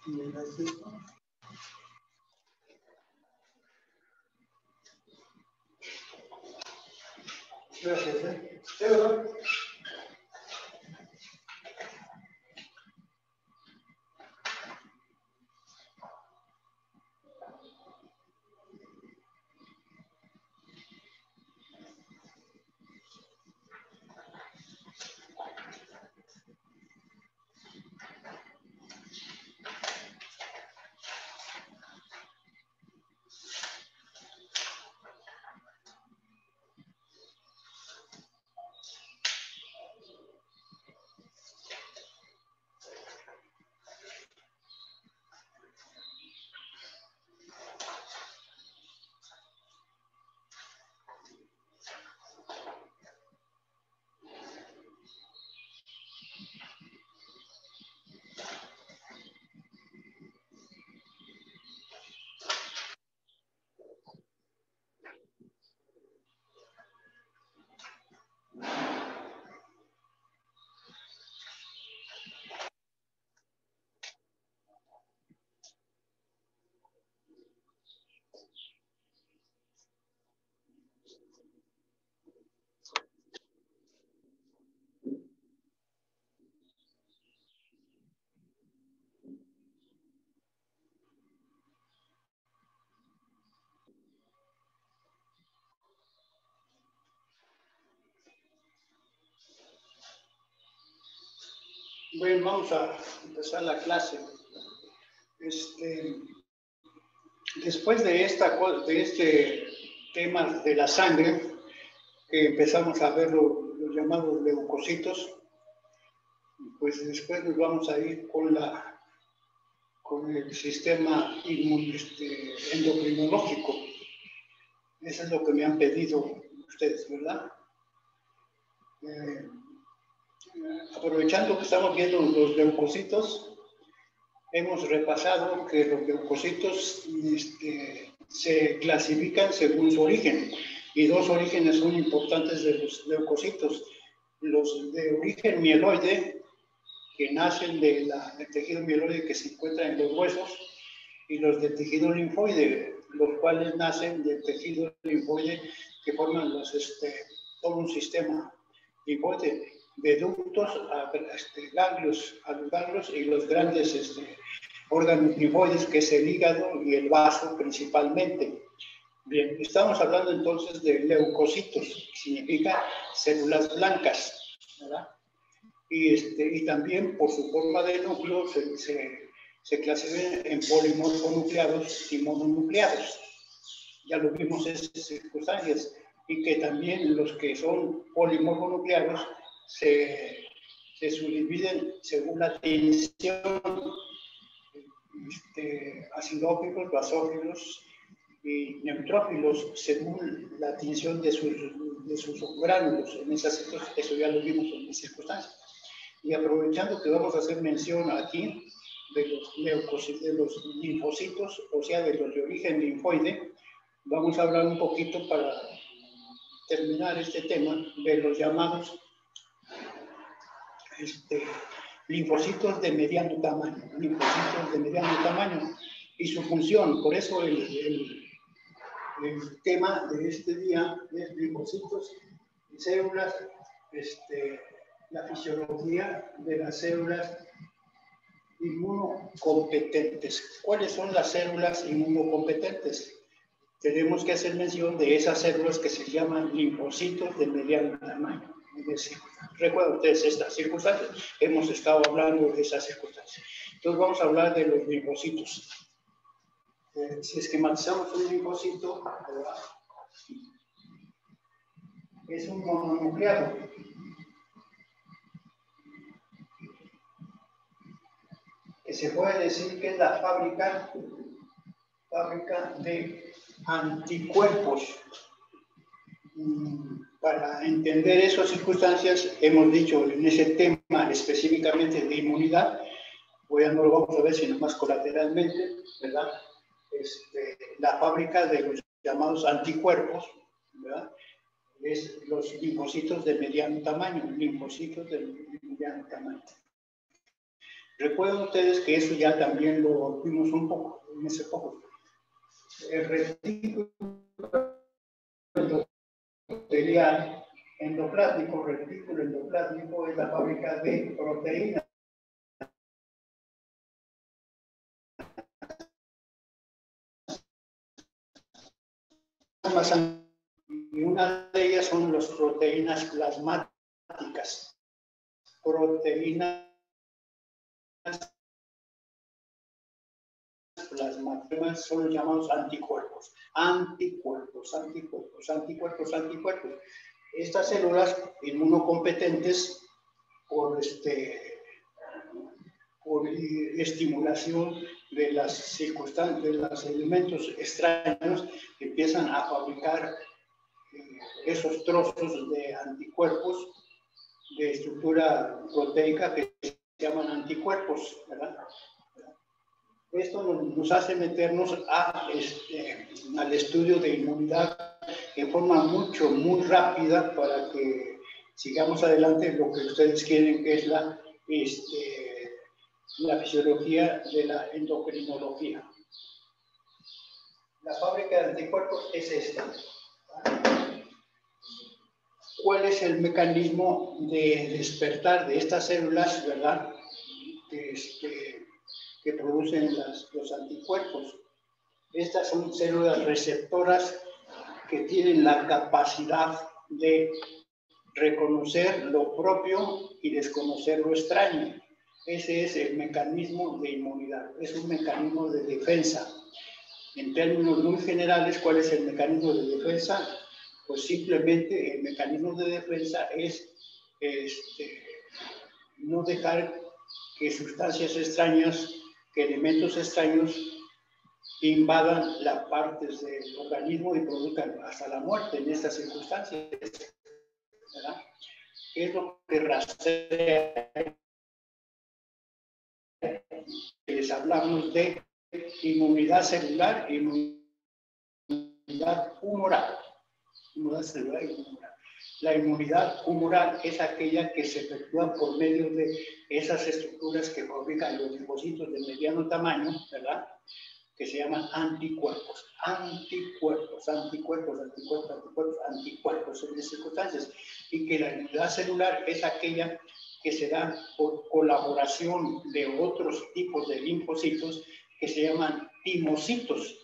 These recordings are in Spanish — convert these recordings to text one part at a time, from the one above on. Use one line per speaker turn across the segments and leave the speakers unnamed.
Gracias. Gracias. ¿Sí, verdad? Bueno, vamos a empezar la clase. Después de este tema de la sangre, que empezamos a ver los llamados leucocitos, pues después nos vamos a ir con el sistema endocrinológico. Eso es lo que me han pedido ustedes, ¿verdad? Aprovechando que estamos viendo los leucocitos, hemos repasado que los leucocitos se clasifican según su origen, y dos orígenes son importantes de los leucocitos: los de origen mieloide, que nacen del tejido mieloide que se encuentra en los huesos, y los de tejido linfoide, los cuales nacen del tejido linfoide que forman todo un sistema linfoide, de ductos a ganglios, a los ganglios y los grandes órganos linfoides, que es el hígado y el vaso principalmente. Bien, estamos hablando entonces de leucocitos, que significa células blancas, ¿verdad? Y también por su forma de núcleo se clasifican en polimorfonucleados y mononucleados. Ya lo vimos en esas circunstancias. Y que también los que son polimorfonucleados se subdividen según la tensión, acidófilos, basófilos y neutrófilos, según la tensión de sus gránulos. Eso ya lo vimos en las circunstancias. Y aprovechando que vamos a hacer mención aquí de los leucocitos, de los linfocitos, o sea, de los de origen linfoide, vamos a hablar un poquito, para terminar este tema, de los llamados linfocitos de mediano tamaño, y su función. Por eso el tema de este día es linfocitos y células, la fisiología de las células inmunocompetentes. ¿Cuáles son las células inmunocompetentes? Tenemos que hacer mención de esas células que se llaman linfocitos de mediano tamaño. Es decir, recuerden ustedes estas circunstancias, hemos estado hablando de esas circunstancias. Entonces vamos a hablar de los linfocitos. Si esquematizamos un linfocito, ¿verdad?, es un mononucleado. Que se puede decir que es la fábrica de anticuerpos. Para entender esas circunstancias, hemos dicho en ese tema específicamente de inmunidad, ya no lo vamos a ver sino más colateralmente, ¿verdad? La fábrica de los llamados anticuerpos, ¿verdad?, es los linfocitos de mediano tamaño, Recuerden ustedes que eso ya también lo vimos un poco, en ese poco. El retículo endoplásmico es la fábrica de proteínas. Y una de ellas son las proteínas plasmáticas. Proteínas plasmáticas son los llamados anticuerpos. Anticuerpos. Estas células inmunocompetentes por estimulación de las circunstancias, de los elementos extraños, empiezan a fabricar esos trozos de anticuerpos de estructura proteica que se llaman anticuerpos, ¿verdad? Esto nos hace meternos al estudio de inmunidad en forma muy rápida para que sigamos adelante lo que ustedes quieren, que es la fisiología de la endocrinología. La fábrica de anticuerpos es esta. ¿Cuál es el mecanismo de despertar de estas células, verdad? Que producen los anticuerpos. Estas son células receptoras que tienen la capacidad de reconocer lo propio y desconocer lo extraño. Ese es el mecanismo de inmunidad, es un mecanismo de defensa. En términos muy generales, ¿cuál es el mecanismo de defensa? Pues simplemente el mecanismo de defensa es no dejar que sustancias extrañas, que elementos extraños invadan las partes del organismo y produzcan hasta la muerte en estas circunstancias, ¿verdad? Es lo que rastrea. Les hablamos de inmunidad celular y inmunidad humoral. Inmunidad celular y humoral. La inmunidad humoral es aquella que se efectúa por medio de esas estructuras que fabrican los linfocitos de mediano tamaño, ¿verdad? Que se llaman anticuerpos. Anticuerpos en las circunstancias. Y que la inmunidad celular es aquella que se da por colaboración de otros tipos de linfocitos que se llaman timocitos,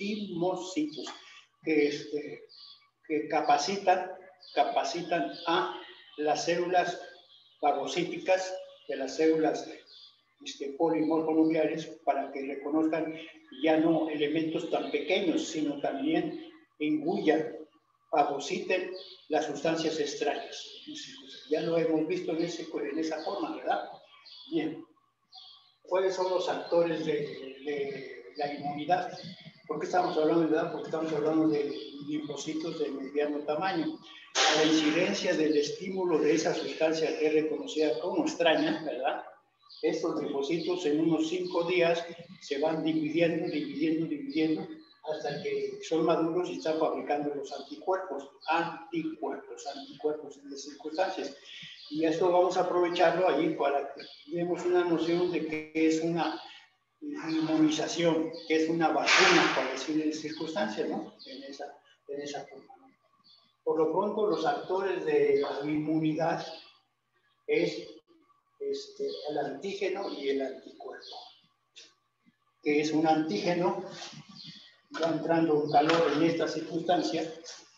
que capacitan a las células fagocíticas de las células polimorfonucleares para que reconozcan ya no elementos tan pequeños, sino también engullan, fagociten las sustancias extrañas. Ya lo hemos visto en esa forma, ¿verdad? Bien. ¿Cuáles son los actores de la inmunidad? ¿Por qué estamos hablando de edad? Porque estamos hablando de linfocitos de mediano tamaño. A la incidencia del estímulo de esa sustancia que es reconocida como extraña, ¿verdad? Estos linfocitos en unos 5 días se van dividiendo hasta que son maduros y están fabricando los anticuerpos en las circunstancias. Y esto vamos a aprovecharlo ahí para que demos una noción de qué es una inmunización, que es una vacuna, para decir en circunstancias, ¿no? En esa forma. Por lo pronto, los actores de la inmunidad es el antígeno y el anticuerpo. Que es un antígeno, va entrando un calor en esta circunstancia.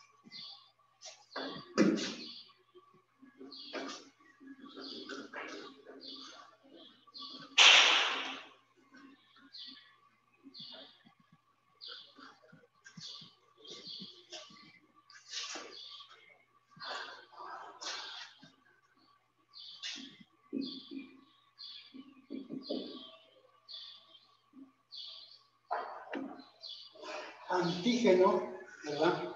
Antígeno, ¿verdad?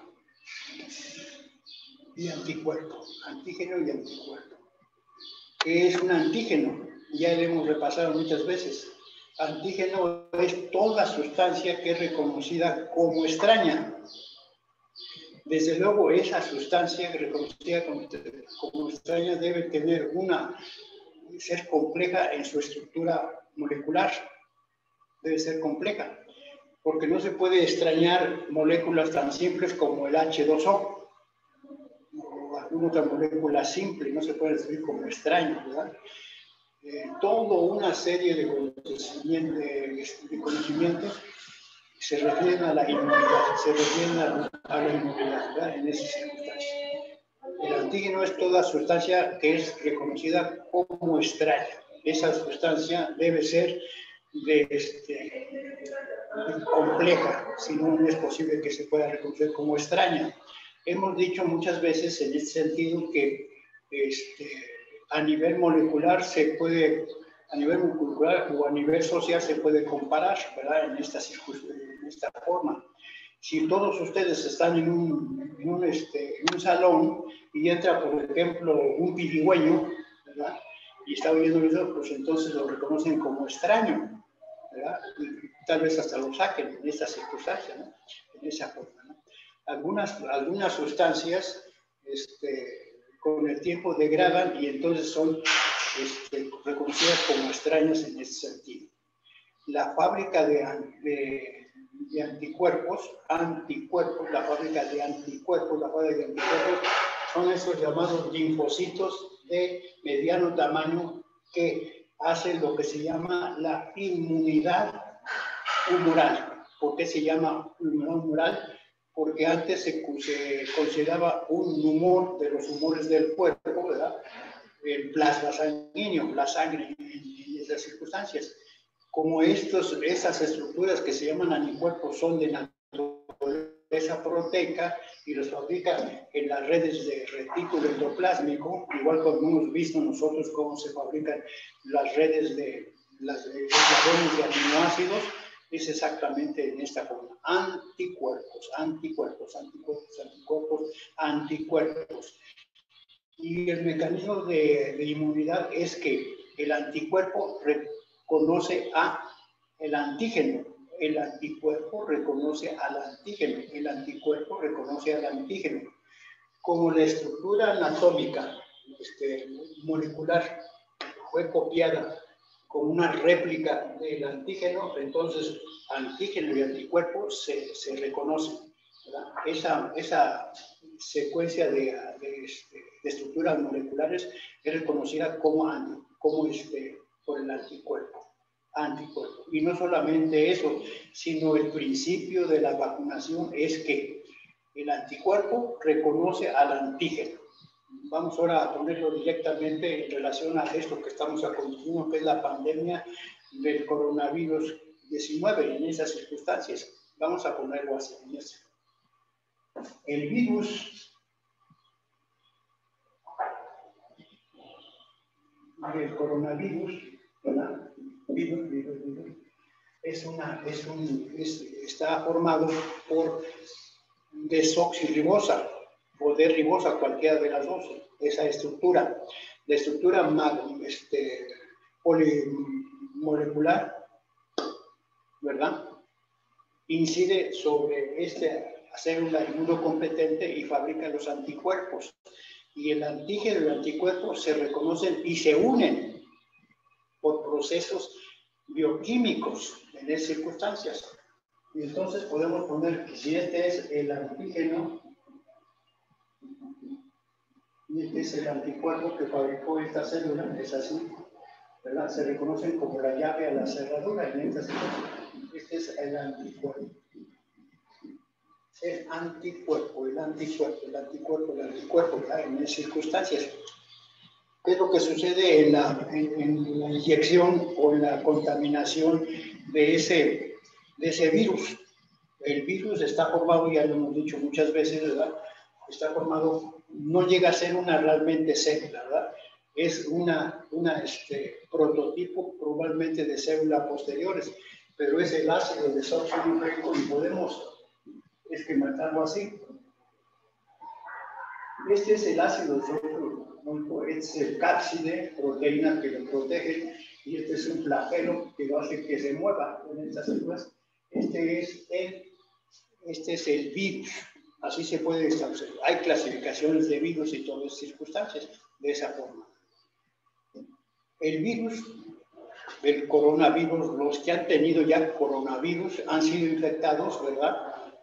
Y anticuerpo. Antígeno y anticuerpo. ¿Qué es un antígeno? Ya lo hemos repasado muchas veces. Antígeno es toda sustancia que es reconocida como extraña. Desde luego, esa sustancia reconocida como extraña debe tener una ser compleja en su estructura molecular. Debe ser compleja, porque no se puede extrañar moléculas tan simples como el H2O o alguna otra molécula simple, no se puede decir como extraño, ¿verdad? Toda una serie de conocimientos se refieren a la inmunidad, se refieren a la inmunidad, ¿verdad? En esas circunstancias. El antígeno es toda sustancia que es reconocida como extraña. Esa sustancia debe ser compleja, si no, no es posible que se pueda reconocer como extraña. Hemos dicho muchas veces en este sentido que a nivel molecular se puede, a nivel molecular o a nivel social se puede comparar, ¿verdad? En esta forma. Si todos ustedes están en un salón y entra, por ejemplo, un pirigüeño, ¿verdad? Y está oyendo eso, pues entonces lo reconocen como extraño, ¿verdad? Y tal vez hasta lo saquen en esta circunstancia, ¿no? En esa forma, ¿no? Algunas sustancias con el tiempo degradan y entonces son reconocidas como extrañas en ese sentido. La fábrica de anticuerpos, la fábrica de anticuerpos son esos llamados linfocitos de mediano tamaño que hacen lo que se llama la inmunidad humoral. ¿Por qué se llama inmunidad humoral? Porque antes se consideraba un humor de los humores del cuerpo, ¿verdad? El plasma sanguíneo, la sangre en esas circunstancias. Como esas estructuras que se llaman anticuerpos son de naturaleza proteica y los fabrican en las redes de retículo endoplásmico, igual como hemos visto nosotros cómo se fabrican las redes de aminoácidos, es exactamente en esta forma. Anticuerpos. Y el mecanismo de inmunidad es que el anticuerpo reconoce al antígeno. El anticuerpo reconoce al antígeno. El anticuerpo reconoce al antígeno. Como la estructura anatómica molecular fue copiada como una réplica del antígeno, entonces antígeno y anticuerpo se reconocen, ¿verdad? Esa secuencia de estructuras moleculares es reconocida como por el anticuerpo. Y no solamente eso, sino el principio de la vacunación es que el anticuerpo reconoce al antígeno. Vamos ahora a ponerlo directamente en relación a esto que estamos aconteciendo, que es la pandemia del coronavirus 19, en esas circunstancias. Vamos a ponerlo así. El virus del coronavirus, ¿verdad? Virus, está formado por desoxirribosa o de ribosa, cualquiera de las dos, esa estructura. La estructura polimolecular, ¿verdad? Incide sobre esta célula inmunocompetente y fabrica los anticuerpos. Y el antígeno y el anticuerpo se reconocen y se unen por procesos bioquímicos en esas circunstancias. Y entonces podemos poner que si este es el antígeno y este es el anticuerpo que fabricó esta célula, es así, ¿verdad? Se reconocen como la llave a la cerradura en esta célula. Este es el anticuerpo. El anticuerpo, ¿verdad? En esas circunstancias. ¿Qué es lo que sucede en la inyección o en la contaminación de ese virus? El virus está formado, ya lo hemos dicho muchas veces, ¿verdad? Está formado, no llega a ser una realmente célula, ¿verdad? Es una prototipo probablemente de células posteriores, pero es el ácido desoxirribonucleico y podemos esquematizarlo así. Este es el ácido desoxirribonucleico, es el cápside, proteína que lo protege, y este es un flagelo que lo hace que se mueva en estas células. Este es el virus, así se puede establecer. Hay clasificaciones de virus y todas las circunstancias de esa forma. El virus, el coronavirus, los que han tenido ya coronavirus han sido infectados, ¿verdad?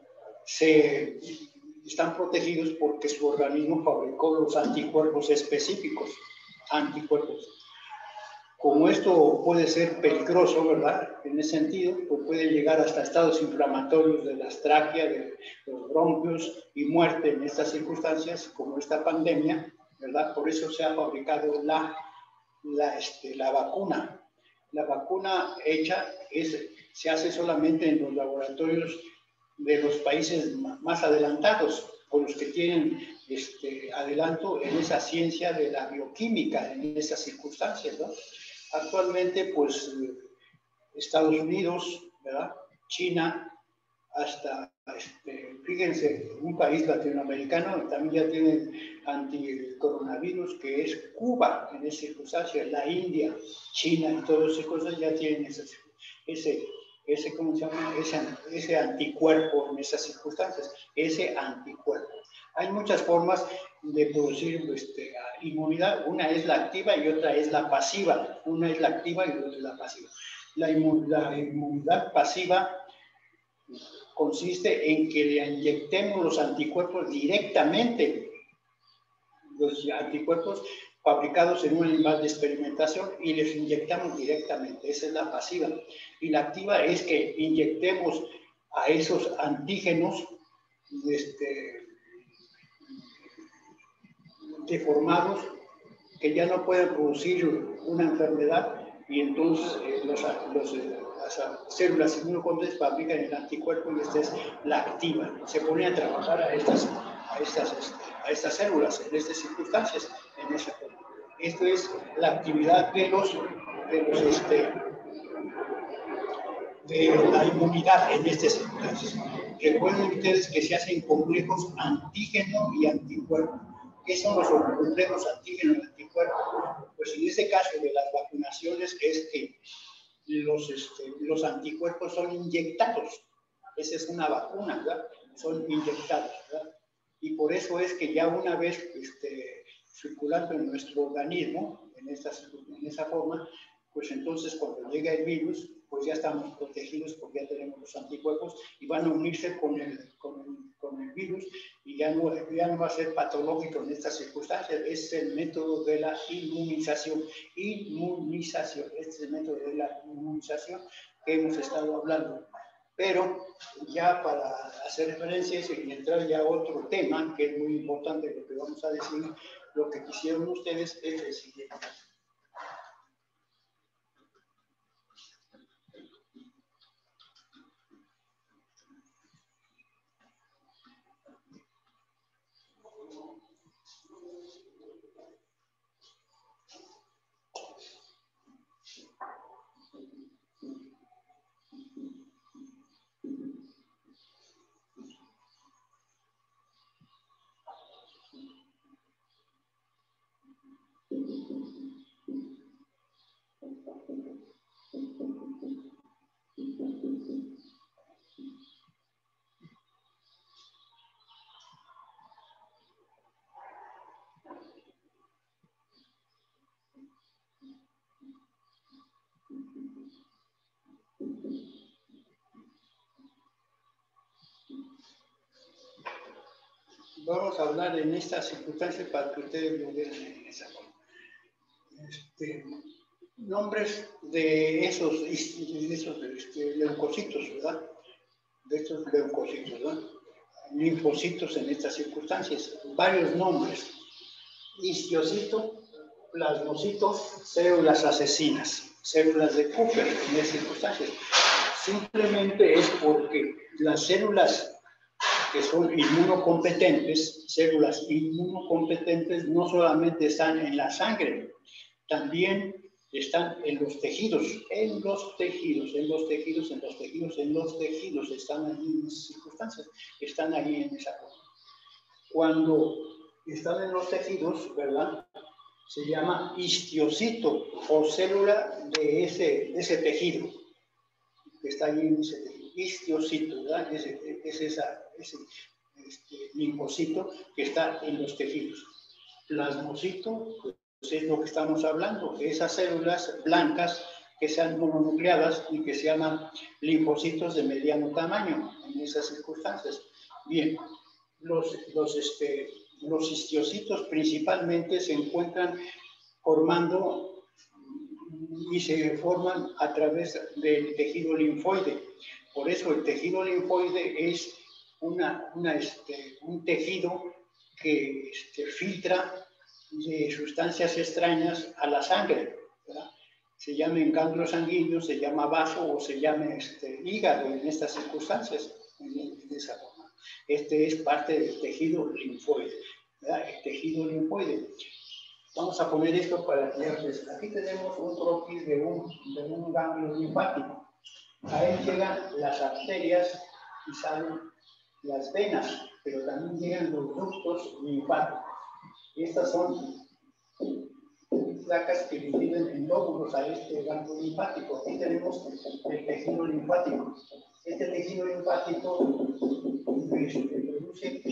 Están protegidos porque su organismo fabricó los anticuerpos específicos, anticuerpos. Como esto puede ser peligroso, ¿verdad? En ese sentido, pues puede llegar hasta estados inflamatorios de las tráqueas, de los bronquios y muerte en estas circunstancias, como esta pandemia, ¿verdad? Por eso se ha fabricado la vacuna. La vacuna hecha se hace solamente en los laboratorios de los países más adelantados, o los que tienen adelanto en esa ciencia de la bioquímica, en esas circunstancias, ¿no? Actualmente, pues, Estados Unidos, ¿verdad? China, hasta, fíjense, un país latinoamericano también ya tiene anticoronavirus, que es Cuba, en esa circunstancia, la India, China y todas esas cosas ya tienen ¿cómo se llama? Ese anticuerpo en esas circunstancias, ese anticuerpo. Hay muchas formas de producir inmunidad, una es la activa y otra es la pasiva, una es la activa y otra es la pasiva. La inmunidad pasiva consiste en que le inyectemos los anticuerpos directamente, los anticuerpos fabricados en un animal de experimentación, y les inyectamos directamente. Esa es la pasiva. Y la activa es que inyectemos a esos antígenos deformados, que ya no pueden producir una enfermedad, y entonces las células inmunológicas fabrican el anticuerpo, y esta es la activa. Se pone a trabajar a estas células en estas circunstancias, en esa forma. Esto es la actividad de la inmunidad en estas circunstancias. Recuerden ustedes que se hacen complejos antígeno y anticuerpo. ¿Qué son los complejos antígeno y anticuerpo? Pues en este caso de las vacunaciones es que los anticuerpos son inyectados. Esa es una vacuna, ¿verdad? Son inyectados, ¿verdad? Y por eso es que ya una vez circulando en nuestro organismo, en esa forma, pues entonces cuando llega el virus, pues ya estamos protegidos porque ya tenemos los anticuerpos y van a unirse con el virus, y ya no va a ser patológico en estas circunstancias. Es el método de la inmunización. Este es el método de la inmunización que hemos estado hablando. Pero ya para hacer referencias y entrar ya a otro tema, que es muy importante lo que vamos a decir, lo que quisieron ustedes es el siguiente. Vamos a hablar en estas circunstancias para que ustedes lo vean en esa forma. Nombres de esos leucocitos, ¿verdad? De estos leucocitos, ¿verdad? Linfocitos en estas circunstancias. Varios nombres. Histiocyto, plasmocito, células asesinas, células de Cooper en estas circunstancias. Simplemente es porque las células que son inmunocompetentes, células inmunocompetentes, no solamente están en la sangre, también están en los tejidos, están ahí en esas circunstancias, están ahí en esa forma. Cuando están en los tejidos, ¿verdad? Se llama histiocito o célula de ese tejido, que está ahí en ese tejido. Histiocito, ¿verdad? Ese linfocito que está en los tejidos. Plasmocito, es lo que estamos hablando, de esas células blancas que sean mononucleadas y que se llaman linfocitos de mediano tamaño en esas circunstancias. Bien, los histiocitos principalmente se encuentran formando y se forman a través del tejido linfoide. Por eso el tejido linfoide es un tejido que filtra de sustancias extrañas a la sangre, ¿verdad? Se llama ganglio sanguíneo, se llama vaso o se llama hígado en estas circunstancias, de esa forma. Este es parte del tejido linfoide, ¿verdad? El tejido linfoide. Vamos a poner esto para que aquí tenemos un croquis de un ganglio linfático. A él llegan las arterias y salen las venas, pero también llegan los ductos linfáticos. Estas son placas que dividen en lóbulos a este ganglio linfático. Aquí tenemos el tejido linfático. Este tejido linfático produce,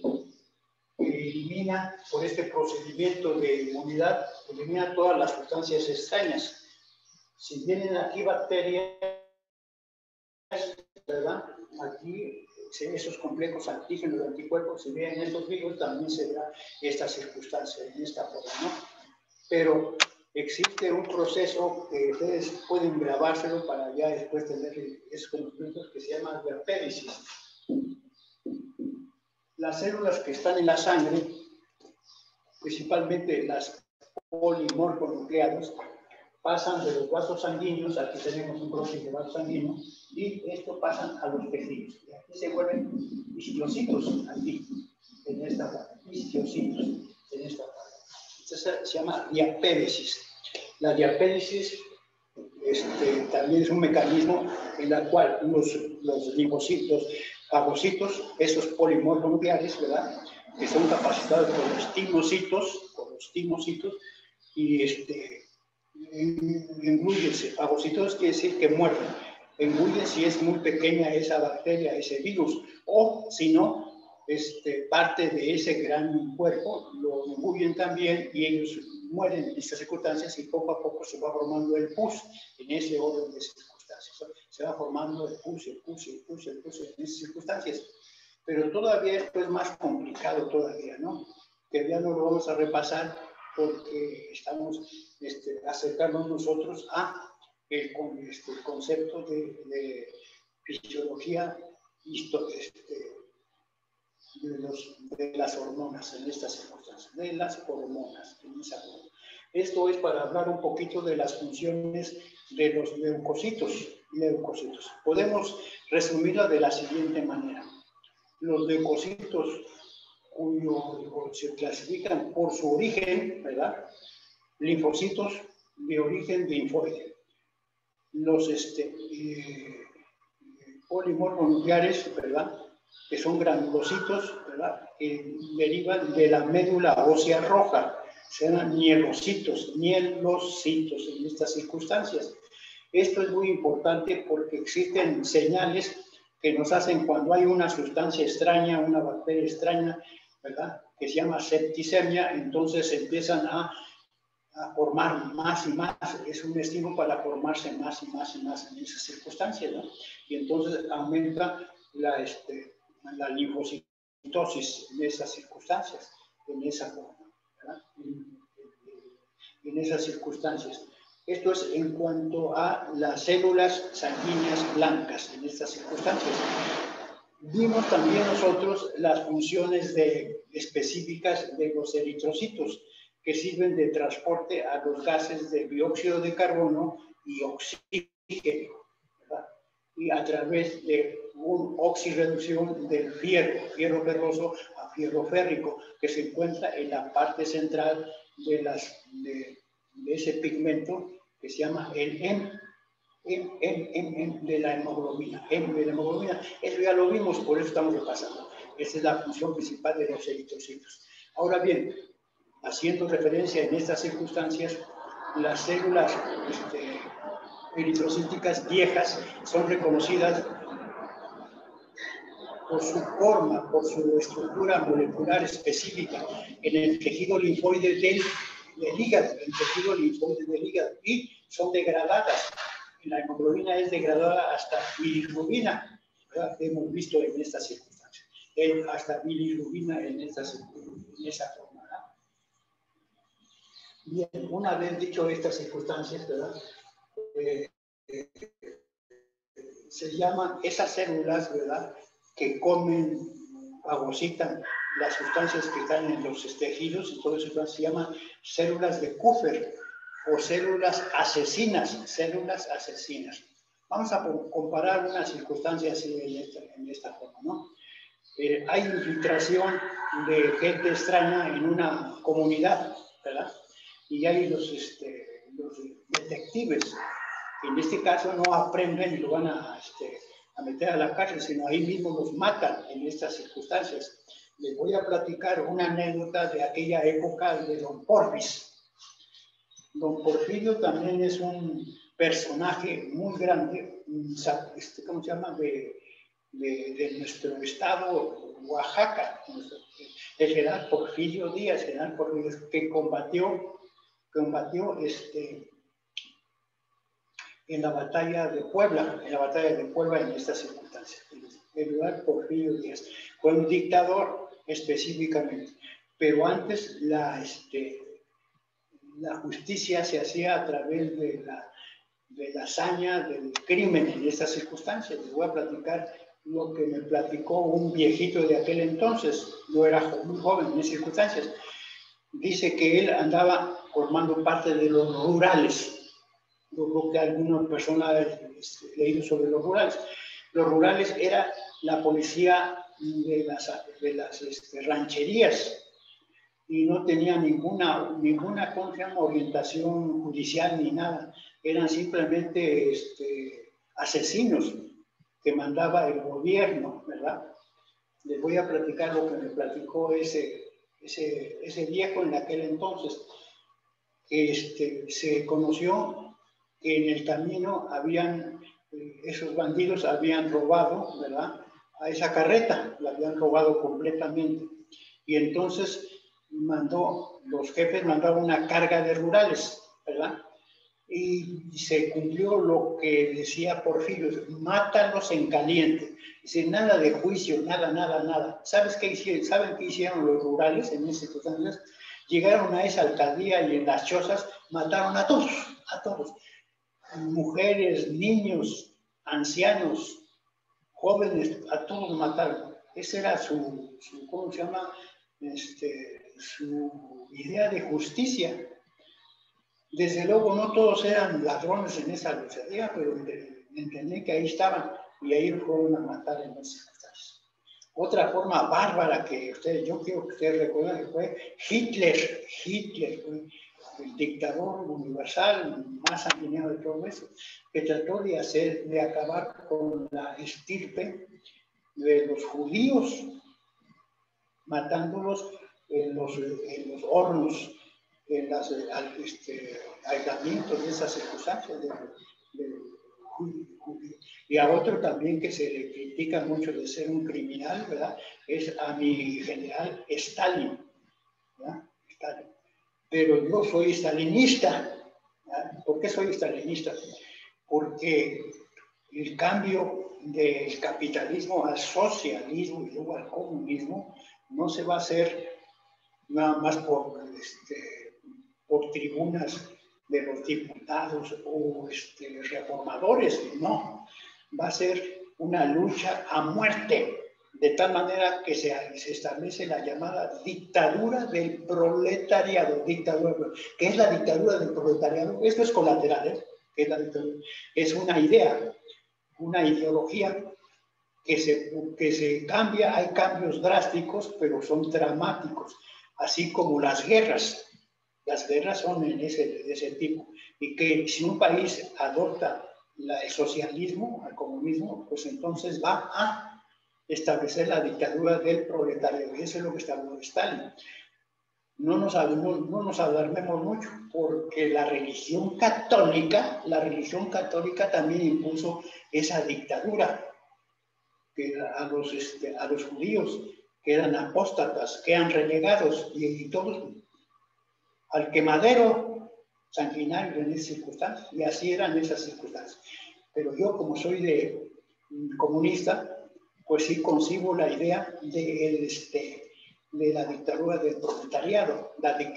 elimina por este procedimiento de inmunidad, elimina todas las sustancias extrañas. Si vienen aquí bacterias, ¿verdad? Aquí esos complejos antígenos de anticuerpos, si vienen estos virus, también se da esta circunstancia, en esta forma, ¿no? Pero existe un proceso que ustedes pueden grabárselo para ya después tener esos conocimientos que se llama diapéresis. Las células que están en la sangre, principalmente las polimorfonucleados, pasan de los vasos sanguíneos, aquí tenemos un croquis de vaso sanguíneo, y esto pasan a los tejidos. Y aquí se vuelven histiocitos, aquí, en esta parte, histiocitos, en esta parte. Esto se llama diapéresis. La diapéresis también es un mecanismo en el cual los linfocitos, fagocitos, esos polimorfonucleares, ¿verdad?, que son capacitados por los timocitos, y engullense. Fagocitos quiere decir que muerden. Engullen si es muy pequeña esa bacteria, ese virus, o si no, parte de ese gran cuerpo lo engullen también y ellos mueren en estas circunstancias y poco a poco se va formando el pus en ese orden de circunstancias. Se va formando el pus en esas circunstancias. Pero todavía esto es más complicado todavía, ¿no? Que ya no lo vamos a repasar porque estamos acercándonos nosotros a el concepto de fisiología de las hormonas en estas circunstancias, de las hormonas en esa forma. Esto es para hablar un poquito de las funciones de los leucocitos. Podemos resumirla de la siguiente manera. Los leucocitos, se clasifican por su origen, ¿verdad? Linfocitos de origen linfoide. Los polimorfonucleares, ¿verdad?, que son granulocitos, ¿verdad?, que derivan de la médula ósea roja, se llaman mielocitos en estas circunstancias. Esto es muy importante porque existen señales que nos hacen cuando hay una sustancia extraña, una bacteria extraña, ¿verdad?, que se llama septicemia, entonces empiezan a formar más y más, es un estímulo para formarse más y más en esas circunstancias, ¿no? Y entonces aumenta la linfocitosis en esas circunstancias, en esa forma, ¿verdad? En esas circunstancias. Esto es en cuanto a las células sanguíneas blancas en estas circunstancias. Vimos también nosotros las funciones específicas de los eritrocitos, que sirven de transporte a los gases de dióxido de carbono y oxígeno, ¿verdad?, y a través de una oxirreducción del fierro ferroso a fierro férrico, que se encuentra en la parte central de ese pigmento que se llama el de la hemoglobina. Eso ya lo vimos, por eso estamos repasando. Esa es la función principal de los eritrocitos. Ahora bien, haciendo referencia en estas circunstancias, las células eritrocíticas viejas son reconocidas por su forma, por su estructura molecular específica en el tejido linfoide del del hígado, el tejido linfóide del hígado, y son degradadas. La hemoglobina es degradada hasta bilirrubina, ¿verdad? Hemos visto en estas circunstancias, hasta bilirrubina en esa forma, ¿verdad? Bien, una vez dicho estas circunstancias, ¿verdad? Se llaman esas células, ¿verdad?, que comen, fagocitan las sustancias que están en los tejidos, y todo eso se llaman células de Kupffer o células asesinas, Vamos a comparar una circunstancia así en esta forma, ¿no? Hay infiltración de gente extraña en una comunidad, ¿verdad? Y hay los detectives, que en este caso no aprenden y lo van a meter a la cárcel, sino ahí mismo los matan en estas circunstancias. Les voy a platicar una anécdota de aquella época de Don Porfis. Don Porfirio también es un personaje muy grande, ¿cómo se llama?, de nuestro estado, Oaxaca, el general Porfirio Díaz, que combatió en la batalla de Puebla, en estas circunstancias. El general Porfirio Díaz fue un dictador específicamente, pero antes la justicia se hacía a través de la hazaña, del crimen en estas circunstancias. Les voy a platicar lo que me platicó un viejito de aquel entonces. Yo era muy joven en esas circunstancias. Dice que él andaba formando parte de los rurales. Yo creo que alguna persona ha leído sobre los rurales. Los rurales era la policía de las rancherías, y no tenía ninguna orientación judicial ni nada. Eran simplemente asesinos que mandaba el gobierno, ¿verdad? Les voy a platicar lo que me platicó ese viejo en aquel entonces. Se conoció que en el camino esos bandidos habían robado, ¿verdad?, a esa carreta, la habían robado completamente. Y entonces los jefes mandaron una carga de rurales, ¿verdad? Y se cumplió lo que decía Porfirio: mátalos en caliente. Dice, nada de juicio, nada. ¿Saben qué hicieron los rurales en esas circunstancias? Llegaron a esa alcaldía y en las chozas mataron a todos. Mujeres, niños, ancianos, jóvenes, a todos mataron. Esa era su ¿cómo se llama?, su idea de justicia. Desde luego no todos eran ladrones en esa lucharía, pero entendí que ahí estaban y ahí los fueron a matar en esas circunstancias. Otra forma bárbara que yo quiero que ustedes recuerden, que fue Hitler fue el dictador universal más sanguinario de todo eso, que trató de acabar con la estirpe de los judíos, matándolos en los hornos, en los aislamientos de esas circunstancias de judío. Y a otro también que se le critica mucho de ser un criminal, ¿verdad?, es a mi general Stalin, ¿verdad? Stalin. Pero yo soy stalinista. ¿Verdad? ¿Por qué soy stalinista? Porque el cambio del capitalismo al socialismo y luego al comunismo no se va a hacer nada más por tribunas de los diputados o reformadores, no. Va a ser una lucha a muerte, de tal manera que se establece la llamada dictadura del proletariado. ¿Qué es la dictadura del proletariado? Esto es colateral, ¿eh? ¿Qué es la dictadura? Es una idea, una ideología que se cambia. Hay cambios drásticos, pero son dramáticos, así como las guerras. Las guerras son de ese tipo, y que si un país adopta el socialismo, el comunismo, pues entonces va a establecer la dictadura del proletariado, y eso es lo que estableció Stalin. No nos alarmemos mucho, porque la religión católica también impuso esa dictadura, que a los judíos, que eran apóstatas, que eran renegados, y todos al quemadero sanguinario en esas circunstancias, y así eran esas circunstancias. Pero yo, como soy de comunista, pues sí concibo la idea de la dictadura del proletariado,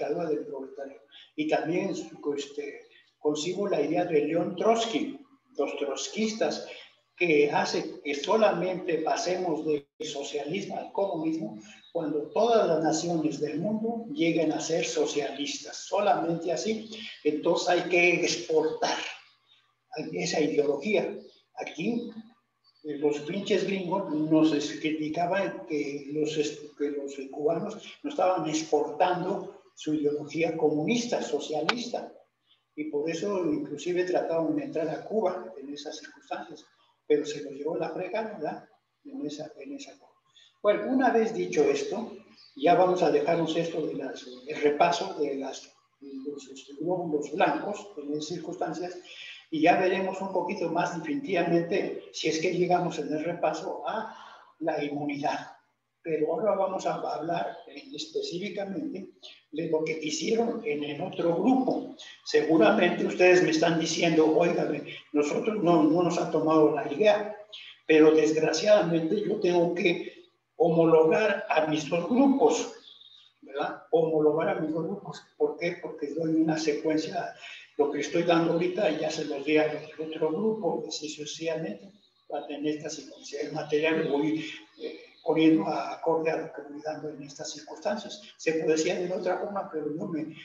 y también concibo la idea de León Trotsky, los trotskistas, que hace que solamente pasemos del socialismo al comunismo cuando todas las naciones del mundo lleguen a ser socialistas. Solamente así, entonces hay que exportar esa ideología. Aquí los pinches gringos nos criticaban que los cubanos no estaban exportando su ideología comunista, socialista, y por eso inclusive trataban de entrar a Cuba en esas circunstancias, pero se lo llevó la fregada, ¿verdad? En esa Bueno, una vez dicho esto, ya vamos a dejarnos esto de el repaso de los glóbulos blancos en esas circunstancias, y ya veremos un poquito más definitivamente, si es que llegamos en el repaso, a la inmunidad. Pero ahora vamos a hablar específicamente de lo que hicieron en el otro grupo. Seguramente ustedes me están diciendo, oigan, nosotros no nos ha tomado la idea, pero desgraciadamente yo tengo que homologar a mis dos grupos, ¿verdad? Homologar a mis dos grupos. ¿Por qué? Porque doy una secuencia, lo que estoy dando ahorita ya se los di al otro grupo, y sucesivamente, para tener esta secuencia. El material lo voy poniendo acorde a lo que voy dando en estas circunstancias. Se puede decir de otra forma, pero yo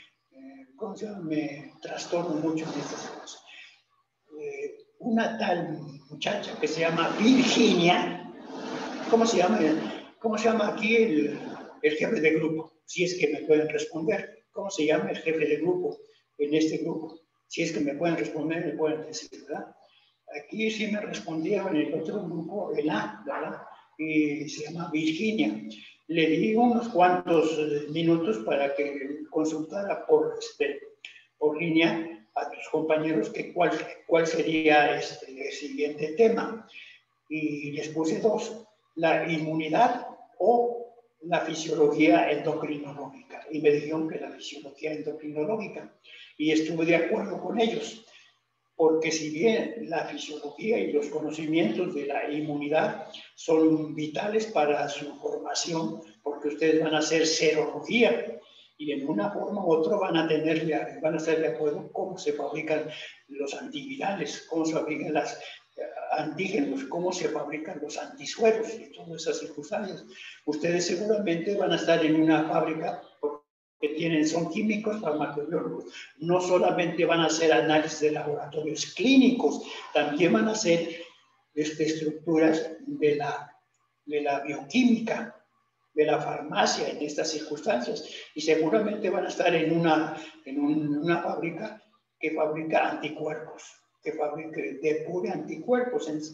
me trastorno mucho en estas cosas. Una tal muchacha que se llama Virginia, ¿cómo se llama aquí el jefe de grupo? Si es que me pueden responder. ¿Cómo se llama el jefe de grupo en este grupo? Si es que me pueden responder, me pueden decir, ¿verdad? Aquí sí me respondieron en el otro grupo, el A, ¿verdad? Y se llama Virginia. Le di unos cuantos minutos para que consultara por línea a tus compañeros que cuál sería el siguiente tema. Y les puse dos, la inmunidad o la fisiología endocrinológica. Y me dijeron que la fisiología endocrinológica. Y estuve de acuerdo con ellos. Porque si bien la fisiología y los conocimientos de la inmunidad son vitales para su formación, porque ustedes van a hacer serología y en una forma u otra van a estar de acuerdo cómo se fabrican los antivirales, cómo se fabrican los antígenos, cómo se fabrican los antisueros y todas esas circunstancias. Ustedes seguramente van a estar en una fábrica que son químicos farmacobiólogos. No solamente van a hacer análisis de laboratorios clínicos, también van a hacer estructuras de la bioquímica, de la farmacia en estas circunstancias. Y seguramente van a estar en una fábrica que fabrica anticuerpos, que depure anticuerpos en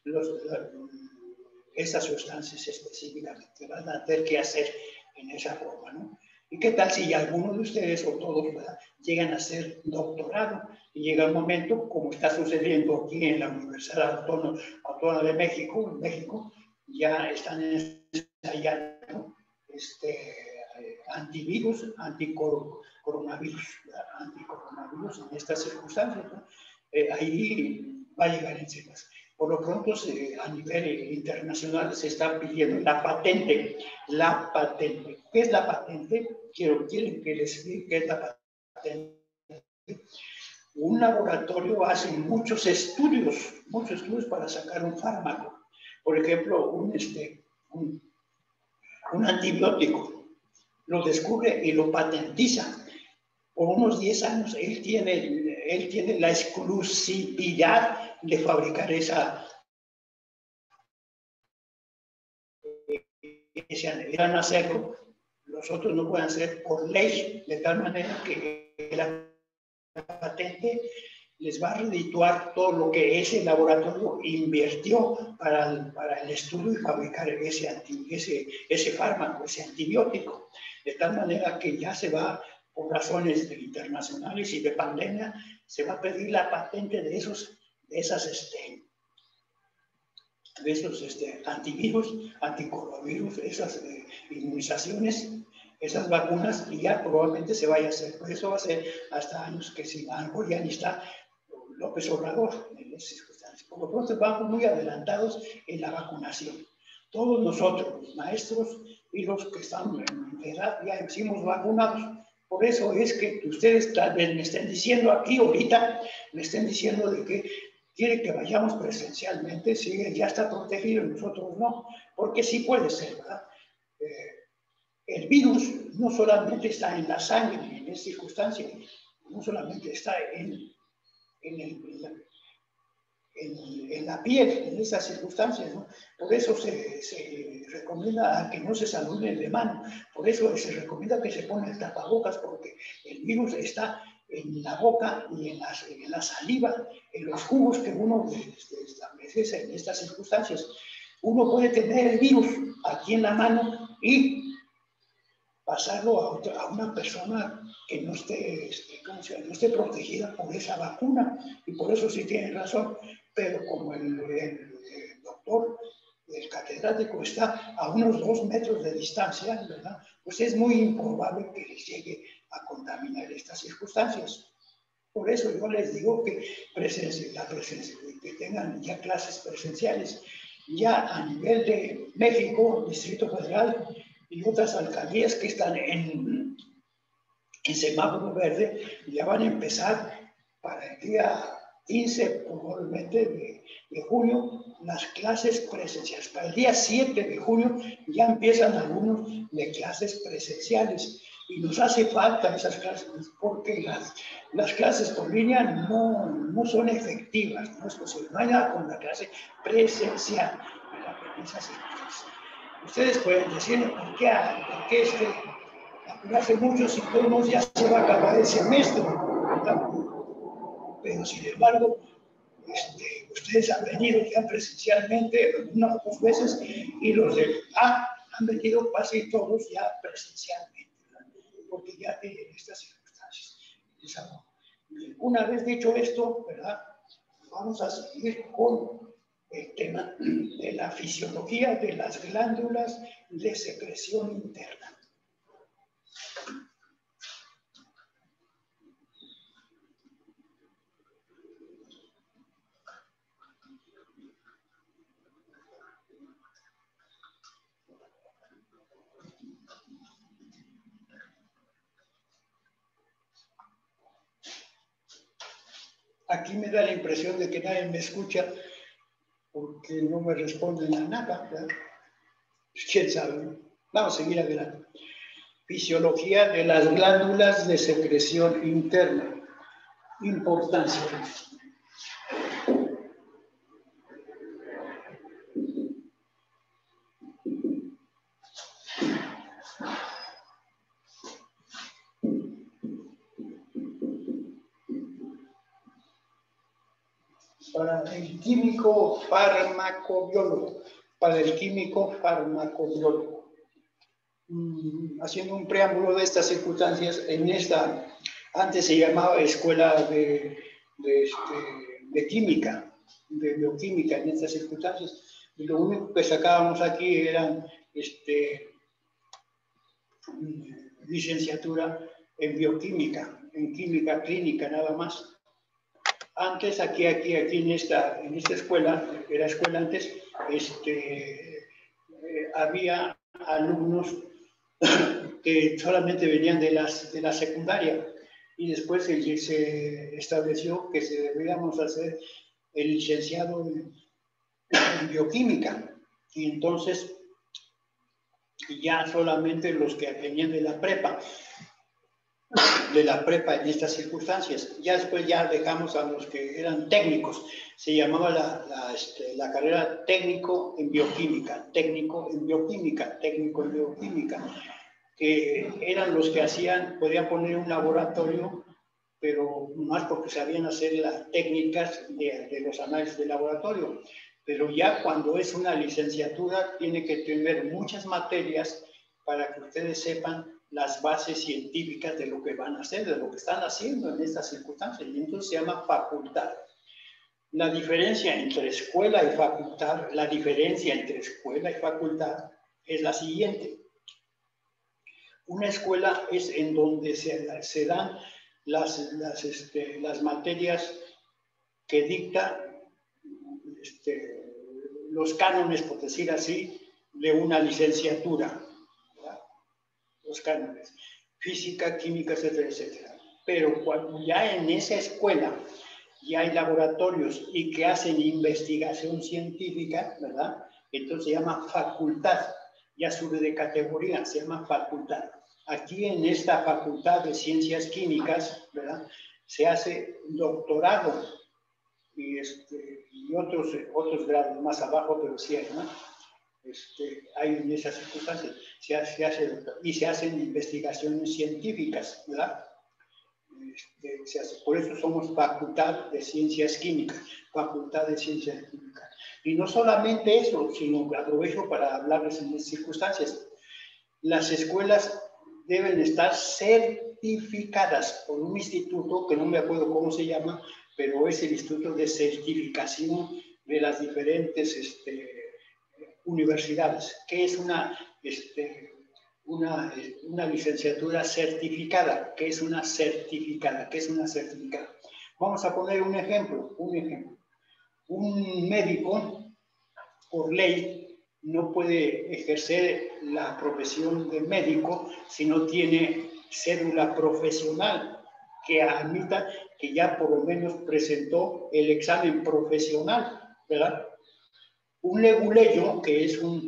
esas sustancias específicamente. Van a tener que hacer en esa forma, ¿no? ¿Y qué tal si algunos de ustedes o todos, ¿verdad?, llegan a hacer doctorado y llega un momento, como está sucediendo aquí en la Universidad Autónoma de México, en México, ya están ensayando antivirus, anticoronavirus en estas circunstancias, ¿no? Ahí va a llegar encima. Por lo pronto, a nivel internacional se está pidiendo la patente. La patente. ¿Qué es la patente? Quieren que les explique qué es la patente. Un laboratorio hace muchos estudios para sacar un fármaco. Por ejemplo, un antibiótico. Lo descubre y lo patentiza. Por unos 10 años, él tiene la exclusividad de fabricar van a hacerlo, los otros no pueden hacer por ley, de tal manera que la patente les va a redituar todo lo que ese laboratorio invirtió para el estudio y fabricar ese fármaco, ese antibiótico, de tal manera que ya se va, por razones internacionales y de pandemia, se va a pedir la patente de esos antivirus, anticoronavirus, esas inmunizaciones esas vacunas y ya probablemente se vaya a hacer. Por eso va a ser hasta años que si algo ya ni está López Obrador en esas circunstancias. Por lo pronto vamos muy adelantados en la vacunación. Todos nosotros, los maestros y los que están en edad, ya hicimos vacunados. Por eso es que ustedes tal vez me estén diciendo aquí ahorita, me estén diciendo de que quiere que vayamos presencialmente, si ya está protegido y nosotros no, porque sí puede ser, ¿verdad? El virus no solamente está en la sangre, en esta circunstancia, no solamente está en la piel, en esas circunstancias, ¿no? Por eso se recomienda a que no se saluden de mano, por eso se recomienda que se ponga el tapabocas, porque el virus está en la boca y en la saliva, en los jugos que uno establece en estas circunstancias. Uno puede tener el virus aquí en la mano y pasarlo a una persona que no esté, no esté protegida por esa vacuna, y por eso sí tiene razón, pero como el doctor, el catedrático está a unos 2 metros de distancia, ¿verdad? Pues es muy improbable que les llegue a contaminar estas circunstancias. Por eso yo les digo que que tengan ya clases presenciales, ya a nivel de México, Distrito Federal, y otras alcaldías que están en semáforo verde, ya van a empezar para el día 15, probablemente, de junio, las clases presenciales. Para el día 7 de junio ya empiezan algunos de clases presenciales. Y nos hace falta esas clases, porque las clases por línea no son efectivas, no es posible. No hay nada con la clase presencial. Ustedes pueden decirme por qué apurarse mucho si todos ya se va a acabar el semestre, ¿verdad? Pero sin embargo, ustedes han venido ya presencialmente unas 2 veces y los de han venido casi todos ya presencialmente, ¿verdad? Porque ya tienen estas circunstancias. Una vez dicho esto, ¿verdad? Vamos a seguir con el tema de la fisiología de las glándulas de secreción interna. Aquí me da la impresión de que nadie me escucha porque no me responden a nada, ¿verdad? ¿Quién sabe? Vamos a seguir adelante. Fisiología de las glándulas de secreción interna. Importancia. Para el químico farmacobiólogo. Para el químico farmacobiólogo. Haciendo un preámbulo de estas circunstancias, antes se llamaba escuela de química, de bioquímica en estas circunstancias, y lo único que sacábamos aquí eran licenciatura en bioquímica, en química clínica nada más. Antes aquí en esta escuela, era escuela antes, había alumnos que solamente venían de la secundaria, y después se estableció que deberíamos hacer el licenciado en bioquímica, y entonces ya solamente los que venían de la prepa en estas circunstancias. Ya después ya dejamos a los que eran técnicos. Se llamaba la carrera técnico en bioquímica, que eran los que podían poner un laboratorio, pero más porque sabían hacer las técnicas de los análisis de laboratorio. Pero ya cuando es una licenciatura, tiene que tener muchas materias para que ustedes sepan las bases científicas de lo que van a hacer, de lo que están haciendo en estas circunstancias, y entonces se llama facultad. La diferencia entre escuela y facultad es la siguiente. Una escuela es en donde se dan las materias que dicta los cánones, por decir así, de una licenciatura, ¿verdad? Los cánones, física, química, etcétera, etcétera. Pero cuando ya en esa escuela ya hay laboratorios y que hacen investigación científica, ¿verdad? Entonces se llama facultad, ya sube de categoría, se llama facultad. Aquí en esta facultad de ciencias químicas, ¿verdad? Se hace doctorado y otros grados más abajo, pero sí hay, ¿no? Hay en esas circunstancias, y se hacen investigaciones científicas, ¿verdad? Por eso somos Facultad de Ciencias Químicas, Facultad de Ciencias Químicas. Y no solamente eso, sino que aprovecho para hablarles en estas circunstancias. Las escuelas deben estar certificadas por un instituto, que no me acuerdo cómo se llama, pero es el Instituto de Certificación de las diferentes universidades, que es una licenciatura certificada. ¿Qué es una certificada? ¿Qué es una certificada? Vamos a poner un ejemplo. Un médico, por ley, no puede ejercer la profesión de médico si no tiene cédula profesional que admita que ya por lo menos presentó el examen profesional, ¿verdad? Un leguleyo, que es un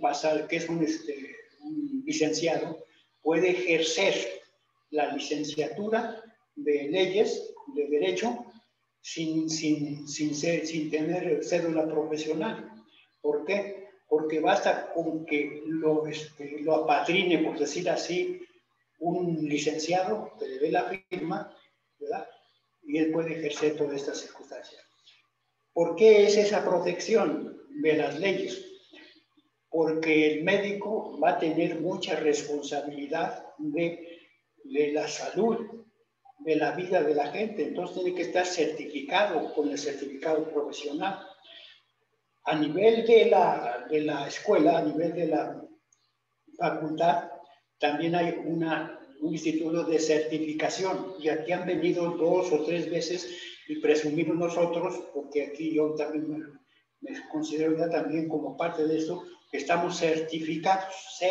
licenciado, puede ejercer la licenciatura de leyes, de derecho, sin tener cédula profesional. ¿Por qué? Porque basta con que lo apadrine, por decir así, un licenciado que le dé la firma, ¿verdad? Y él puede ejercer todas estas circunstancias. ¿Por qué es esa protección de las leyes? Porque el médico va a tener mucha responsabilidad de la salud, de la vida de la gente. Entonces tiene que estar certificado con el certificado profesional. A nivel de la escuela, a nivel de la facultad, también hay un instituto de certificación. Y aquí han venido 2 o 3 veces y presumimos nosotros, porque aquí yo también me considero ya también como parte de esto, que estamos certificados.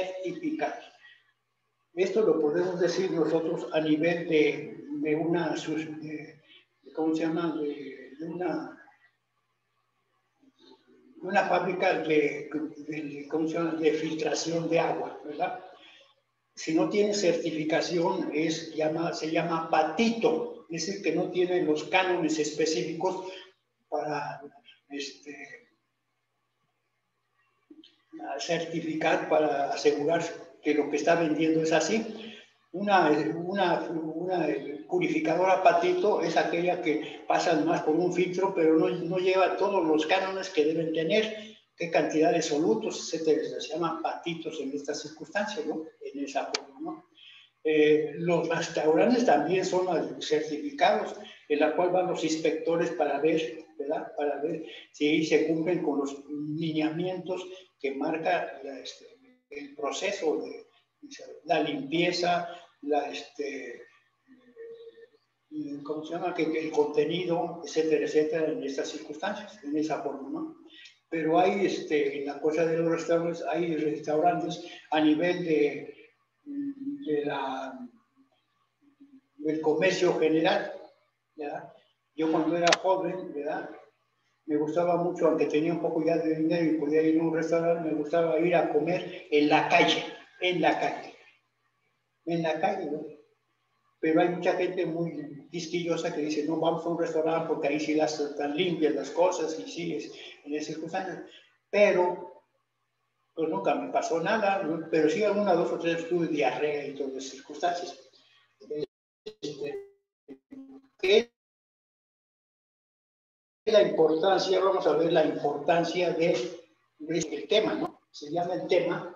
Esto lo podemos decir nosotros a nivel de una, ¿cómo se llama? De una fábrica ¿cómo se llama? De filtración de agua, ¿verdad? Si no tiene certificación, se llama patito, es decir, que no tiene los cánones específicos para certificar, para asegurar que lo que está vendiendo es así. Una purificadora patito es aquella que pasa más por un filtro, pero no lleva todos los cánones que deben tener, qué cantidad de solutos, etcétera. Se llaman patitos en estas circunstancias, ¿no? En esa forma, ¿no? Los restaurantes también son certificados, en la cual van los inspectores para ver, ¿verdad? Para ver si se cumplen con los lineamientos que marca el proceso de la limpieza, ¿cómo se llama? El contenido, etcétera, etcétera, en estas circunstancias, en esa forma, ¿no? Pero hay, en la cosa de los restaurantes, hay restaurantes a nivel del comercio general, ¿verdad? Yo cuando era joven, ¿verdad? Me gustaba mucho, aunque tenía un poco ya de dinero y podía ir a un restaurante, me gustaba ir a comer en la calle, ¿no? Pero hay mucha gente muy quisquillosa que dice, no, vamos a un restaurante porque ahí sí están limpias las cosas y sí, en esas circunstancias. Pero, pues nunca me pasó nada, ¿no? Pero sí alguna, 2 o 3 tuve diarrea y todas las circunstancias. ¿Qué es la importancia? Vamos a ver la importancia del tema, ¿no? Se llama el tema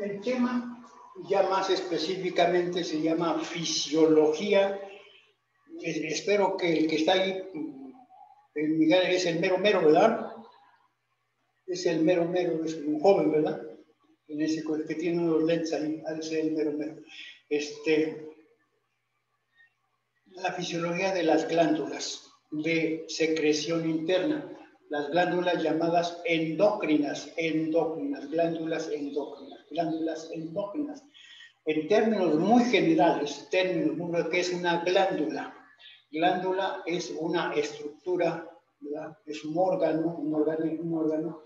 El tema ya más específicamente se llama fisiología. Espero que el que está ahí, Miguel, es el mero mero, ¿verdad? Es el mero mero, es un joven, ¿verdad? En ese que tiene unos lentes ahí, ha de ser el mero mero. La fisiología de las glándulas de secreción interna, las glándulas llamadas endócrinas, glándulas endócrinas. En términos muy generales, ¿qué es una glándula? Glándula es una estructura, ¿verdad? Es un órgano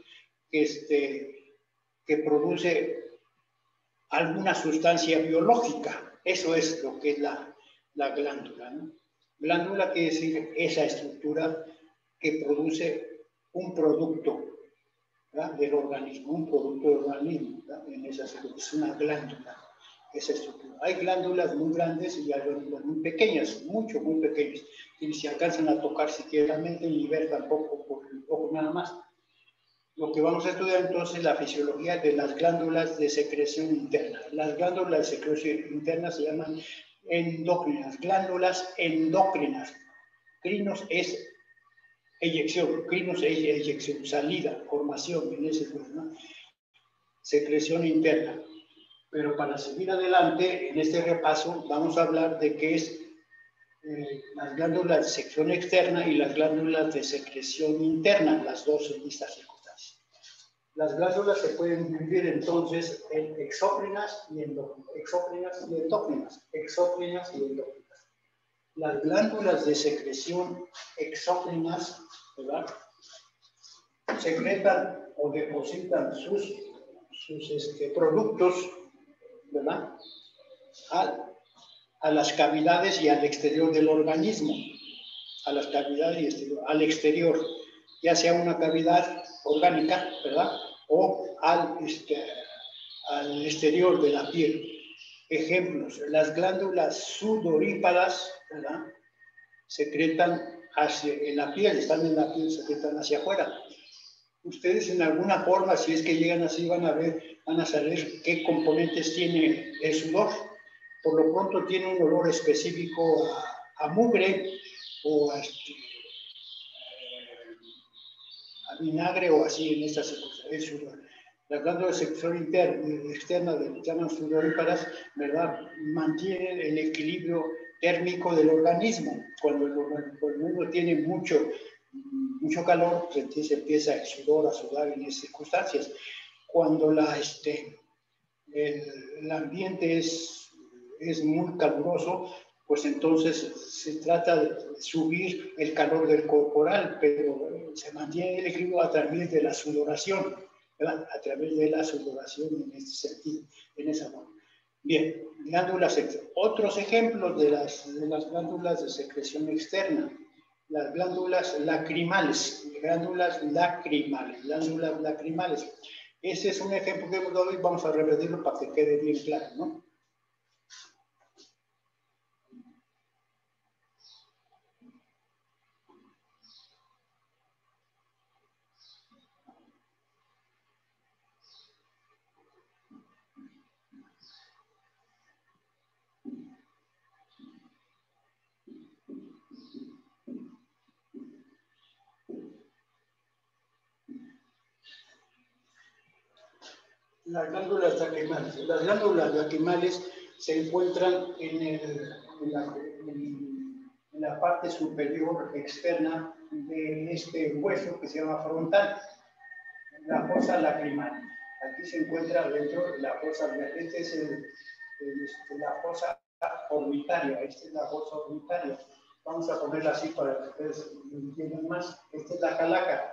que produce alguna sustancia biológica. Eso es lo que es la glándula, ¿no? Glándula quiere decir esa estructura que produce un producto, ¿verdad?, del organismo, un producto del organismo, ¿verdad? En esa estructura es una glándula, esa estructura. Hay glándulas muy grandes y hay glándulas muy pequeñas, muy pequeñas, y si alcanzan a tocar siquiera ni ver tampoco por un poco nada más. Lo que vamos a estudiar entonces es la fisiología de las glándulas de secreción interna. Las glándulas de secreción interna se llaman endócrinas, glándulas endócrinas. Crinos es eyección, salida, formación en ese lugar, ¿no? Secreción interna. Pero para seguir adelante en este repaso vamos a hablar de qué es las glándulas de secreción externa y las glándulas de secreción interna, las dos en estas circunstancias. Las glándulas se pueden dividir entonces en exócrinas y endócrinas. Las glándulas de secreción exócrinas, ¿verdad?, secretan o depositan sus productos, ¿verdad?, a las cavidades y al exterior del organismo. A las cavidades y al exterior, ya sea una cavidad orgánica, ¿verdad?, o al exterior de la piel. Ejemplos: las glándulas sudoríparas, ¿verdad?, secretan en la piel, están en la piel, secretan hacia afuera. Ustedes en alguna forma, si es que llegan así, van a saber qué componentes tiene el sudor. Por lo pronto tiene un olor específico a mugre o a vinagre o así en estas circunstancias. Las glándulas de secreción externa, llaman sudoríparas, ¿verdad?, mantienen el equilibrio térmico del organismo. Cuando el organismo tiene mucho calor, pues entonces empieza el sudor a sudar en esas circunstancias. Cuando el ambiente es muy caluroso, pues entonces se trata de subir el calor del corporal, pero se mantiene el equilibrio a través de la sudoración, ¿verdad?, a través de la sudoración en este sentido, en esa forma. Bien, glándulas externas. Otros ejemplos de las glándulas de secreción externa: las glándulas lacrimales, Ese es un ejemplo que hemos dado y vamos a repetirlo para que quede bien claro, ¿no? Las glándulas lacrimales. Las glándulas lacrimales se encuentran en la parte superior externa de este hueso que se llama frontal, la fosa lacrimal. Aquí se encuentra dentro de la fosa, esta es la fosa orbitaria, esta es la fosa orbitaria. Vamos a ponerla así para que ustedes entiendan más. Esta es la calaca.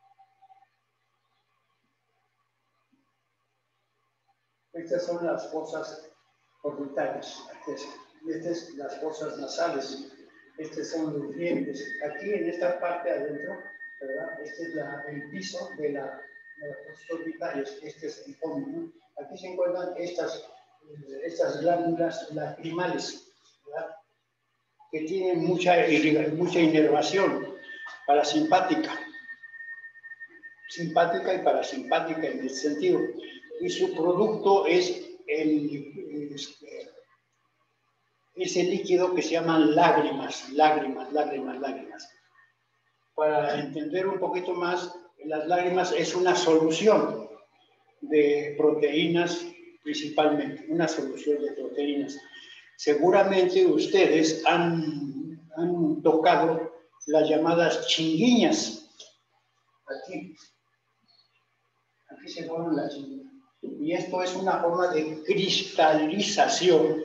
Estas son las fosas orbitales. Estas son las fosas nasales. Estos son los dientes. Aquí en esta parte adentro, ¿verdad?, este es el piso de las fosas orbitales. Este es el fondo, ¿no? Aquí se encuentran estas glándulas lacrimales, ¿verdad?, que tienen mucha inervación parasimpática. Simpática y parasimpática en ese sentido. y su producto es ese líquido que se llaman lágrimas. Para entender un poquito más, las lágrimas es una solución de proteínas, principalmente, una solución de proteínas. Seguramente ustedes han tocado las llamadas chinguiñas. Aquí se forman las chinguiñas. Y esto es una forma de cristalización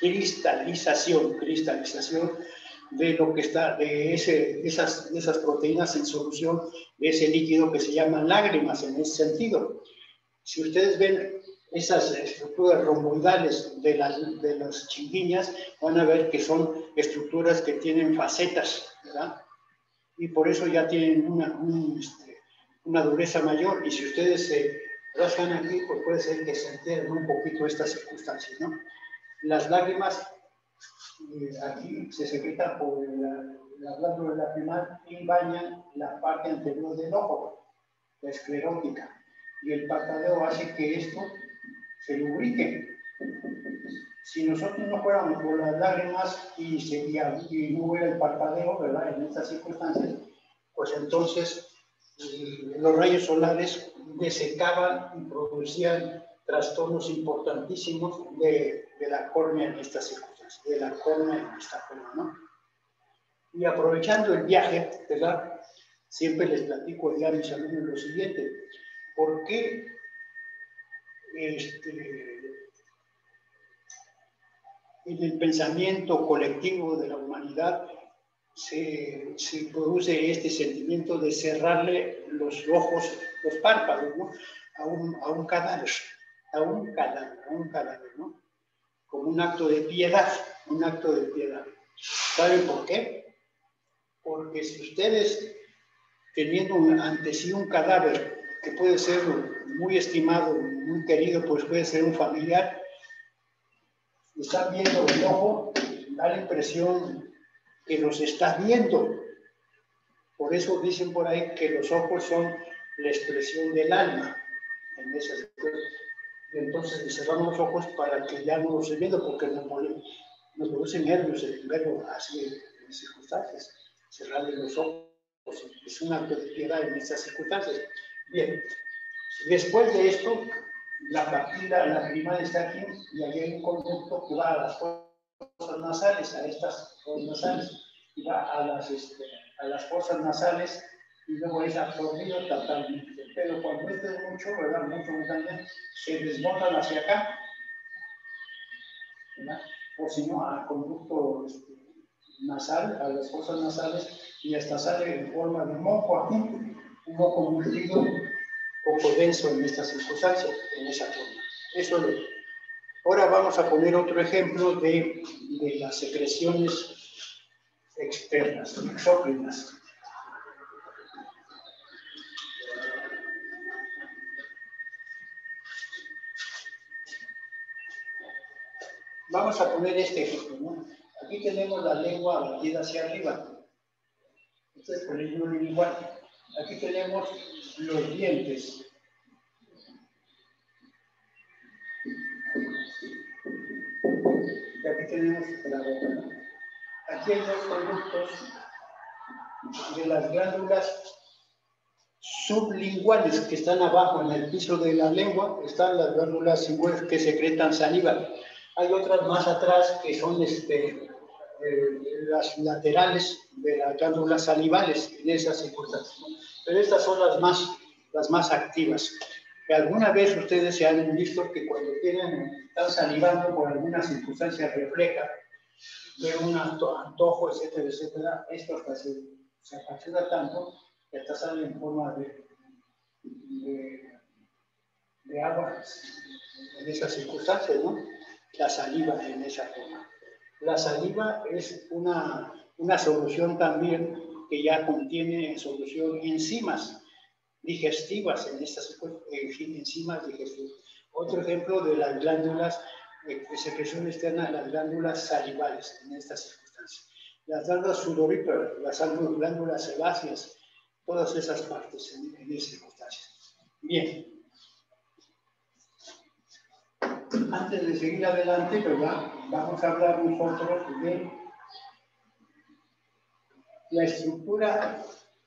de lo que está, de esas proteínas en solución, de ese líquido que se llaman lágrimas en ese sentido. Si ustedes ven esas estructuras romboidales de las chinguiñas, van a ver que son estructuras que tienen facetas, ¿verdad? Y por eso ya tienen una dureza mayor. Y si ustedes se rascan aquí, pues puede ser que se enteren un poquito estas circunstancias, ¿no? Las lágrimas aquí se secretan por la glándula lacrimal y bañan la parte anterior del ojo, la esclerótica. Y el parpadeo hace que esto se lubrique. Si nosotros no fuéramos por las lágrimas y no hubiera el parpadeo, ¿verdad? En estas circunstancias, pues entonces los rayos solares desecaban y producían trastornos importantísimos de la córnea en estas circunstancias, de la córnea en esta forma, ¿no? Y aprovechando el viaje, ¿verdad? Siempre les platico ya a mis alumnos lo siguiente: ¿por qué en el pensamiento colectivo de la humanidad se produce este sentimiento de cerrarle los ojos, los párpados, ¿no? a un cadáver, ¿no? Como un acto de piedad, ¿Saben por qué? Porque si ustedes, teniendo ante sí un cadáver que puede ser muy estimado, muy querido, pues puede ser un familiar, están viendo el ojo, da la impresión que los está viendo. Por eso dicen por ahí que los ojos son la expresión del alma. Entonces cerramos los ojos para que ya no los esté viendo, porque nos produce nervios el verlo así en circunstancias. Cerrarle los ojos es un acto de piedad en estas circunstancias. Bien, después de esto, la papila lacrimal está aquí y allí hay un conducto que va a las fosas nasales, a estas fosas nasales, y va a las fosas nasales y luego es absorbido totalmente. Pero cuando esto es mucho, ¿verdad? Mucho grande, se desbordan hacia acá, ¿verdad? O si no, al conducto nasal, a las fosas nasales, y hasta sale en forma de moco aquí, un moco muy líquido, poco denso en estas circunstancias, en esa forma. Eso es lo que... Ahora vamos a poner otro ejemplo de las secreciones externas, exócrinas. Vamos a poner este ejemplo, ¿no? Aquí tenemos la lengua batida hacia arriba. Esto es por ello igual. Aquí tenemos los dientes. Y aquí tenemos la boca, ¿no? Aquí hay dos conductos de las glándulas sublinguales que están abajo en el piso de la lengua. Están las glándulas que secretan saliva. Hay otras más atrás que son las laterales de las glándulas salivales en esas circunstancias. Pero estas son las más activas. ¿Alguna vez ustedes se han visto que cuando están salivando por alguna circunstancia refleja de un antojo, etcétera, etcétera? Esto hasta se apachura tanto que hasta sale en forma de agua en esas circunstancias, ¿no? La saliva en esa forma. La saliva es una solución también que ya contiene en solución enzimas digestivas en estas enzimas digestivas. Otro ejemplo de las glándulas de secreción externa, las glándulas salivales en estas circunstancias. Las glándulas sudoríparas, las glándulas sebáceas, todas esas partes en esas circunstancias. Bien. Antes de seguir adelante, ¿verdad? Vamos a hablar nosotros de la estructura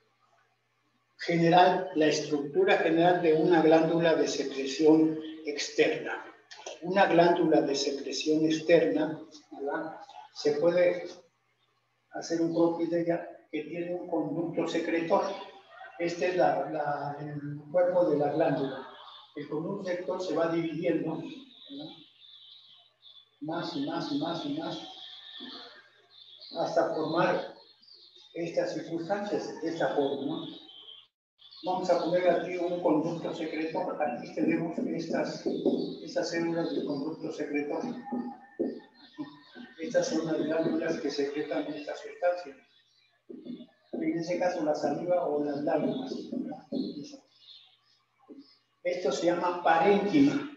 general de una glándula de secreción externa. Una glándula de secreción externa, ¿verdad? Se puede hacer un croquis de ella que tiene un conducto secretor. Este es el cuerpo de la glándula. El conducto secretor se va dividiendo, ¿verdad? Más y más y más y más, hasta formar estas circunstancias de esta forma, ¿no? Vamos a poner aquí un conducto secretor. Aquí tenemos estas células del conducto secretor. Estas son las glándulas que secretan esta sustancia. En ese caso, la saliva o las lágrimas. Esto se llama parénquima.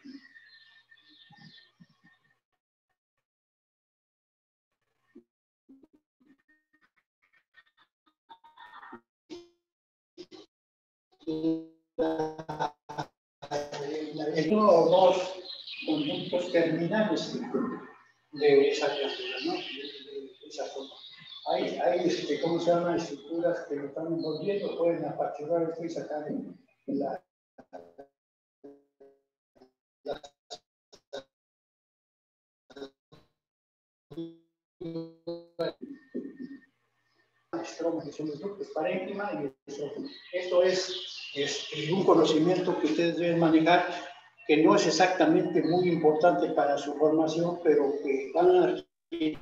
Uno o dos conductos terminales de esa glándula, ¿no? De esa forma. Hay ¿cómo se llama? Estructuras que lo están envolviendo, pueden apachurrar esto y sacar la estroma, que son los ductos parénquima y estrógeno. Esto es un conocimiento que ustedes deben manejar, que no es exactamente muy importante para su formación, pero que van a adquirir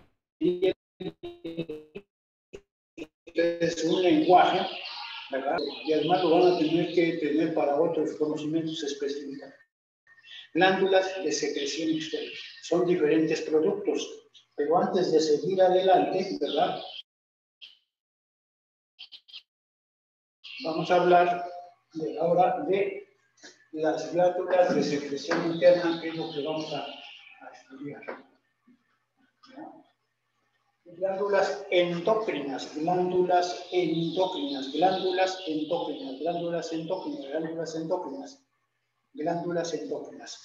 un lenguaje, ¿verdad? Y además lo van a tener que tener para otros conocimientos específicos. Glándulas de secreción externa. Son diferentes productos, pero antes de seguir adelante, ¿verdad? Vamos a hablar ahora de las glándulas de secreción interna, que es lo que vamos a estudiar. ¿No? Glándulas endocrinas, glándulas endocrinas, glándulas endocrinas, glándulas endocrinas, glándulas endocrinas, glándulas endocrinas.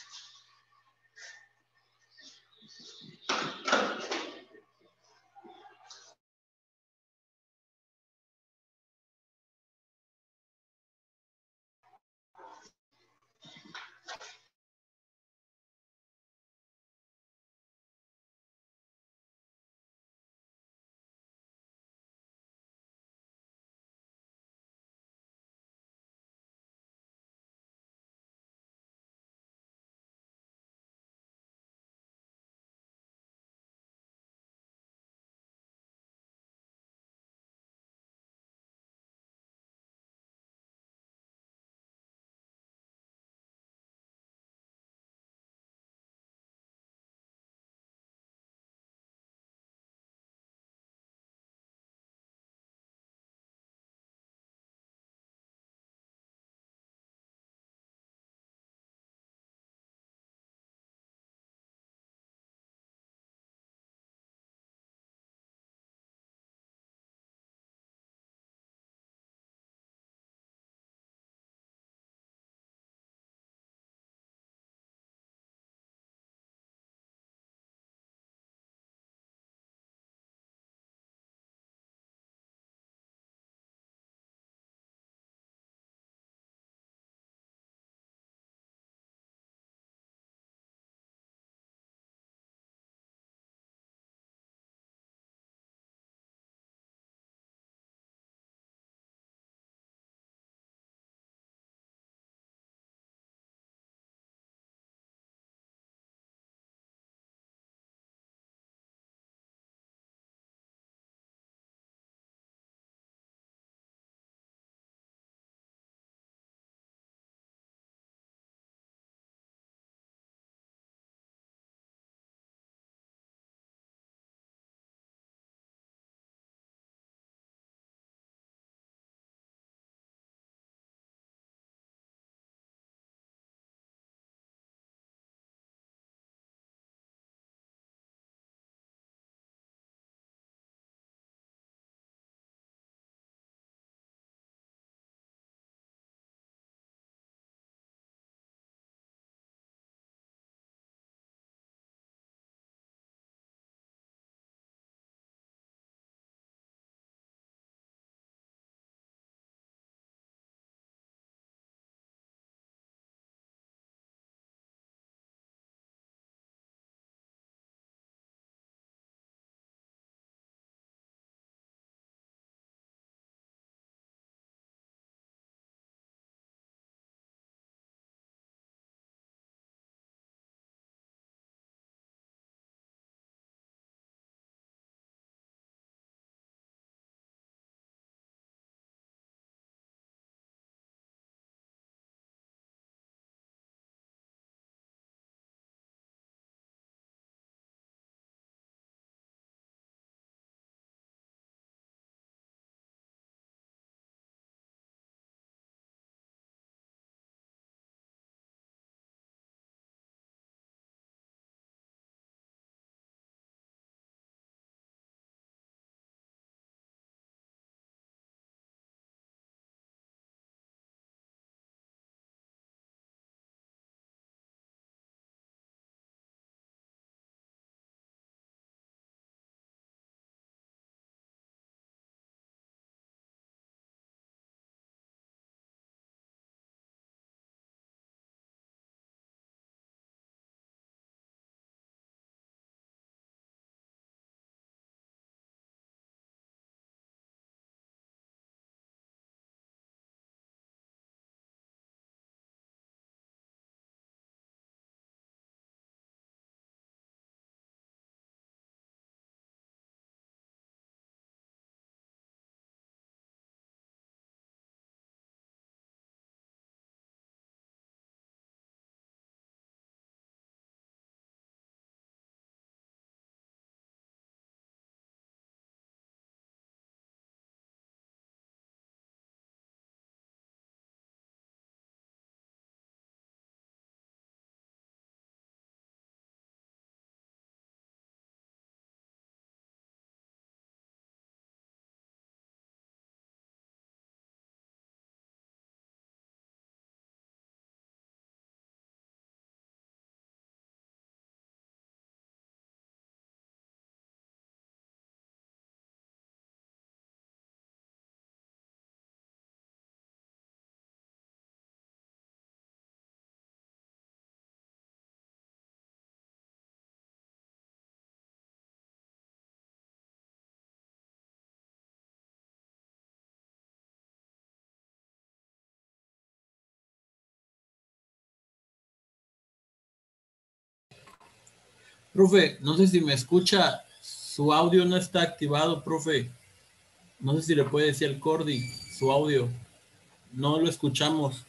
Profe, no sé si me escucha, su audio no está activado, profe. No sé si le puede decir al Cordy su audio. No lo escuchamos.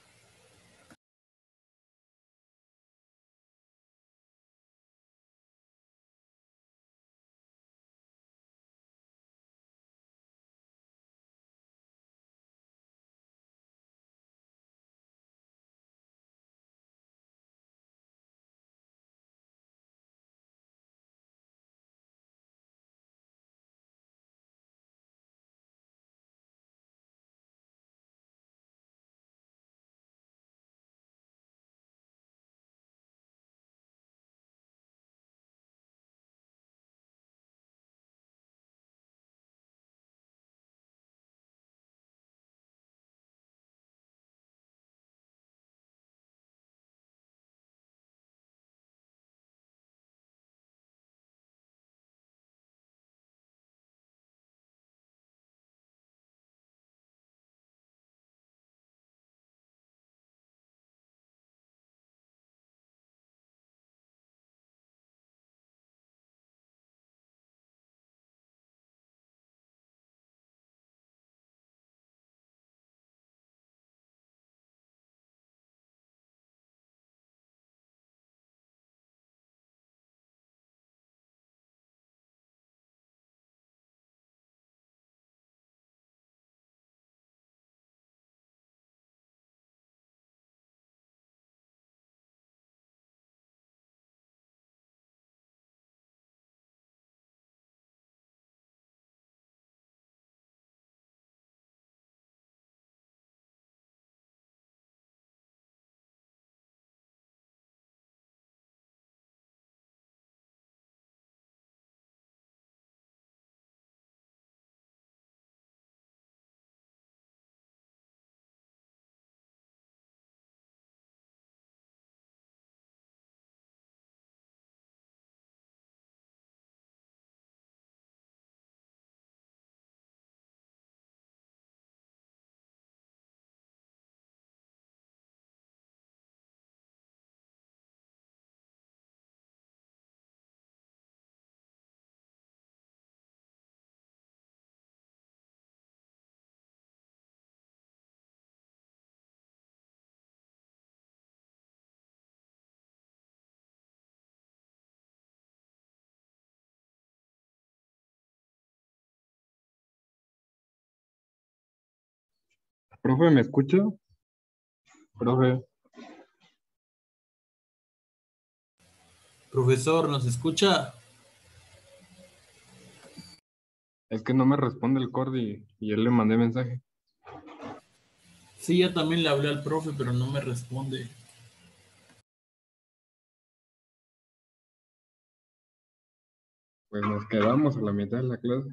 Profe, ¿me escucha? Profe,
Profesor, ¿nos escucha?
es que no me responde el Cordy y yo le mandé mensaje.
Sí, ya también le hablé al profe, pero no me responde.
Pues nos quedamos a la mitad de la clase.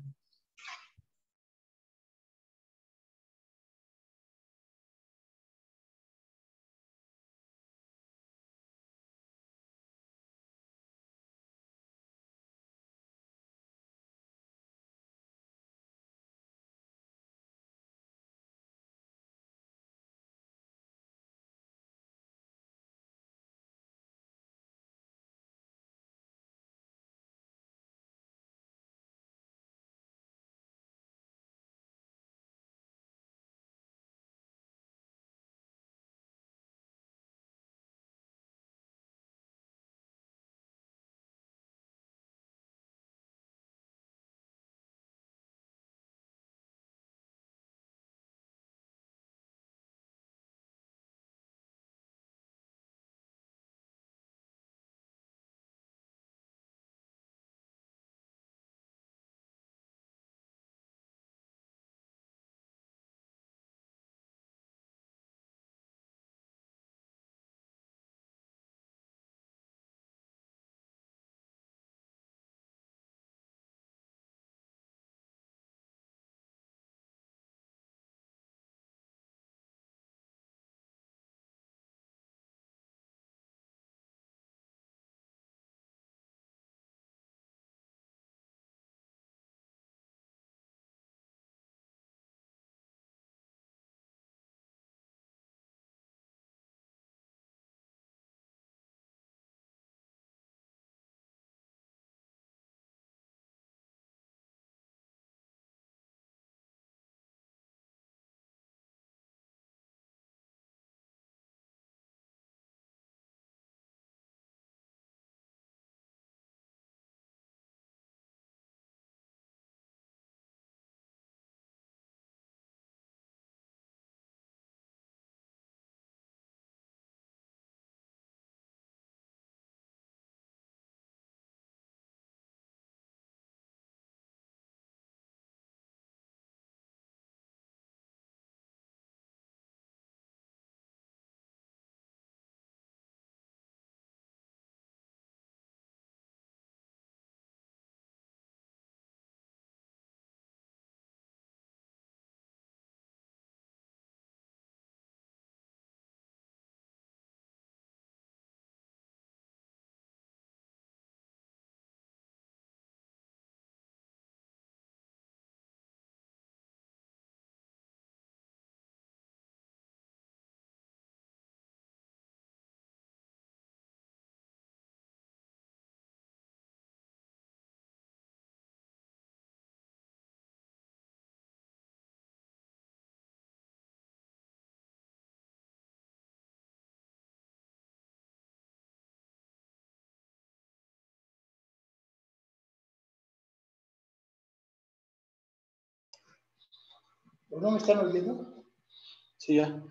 ¿No me están oyendo?
Sí, ya.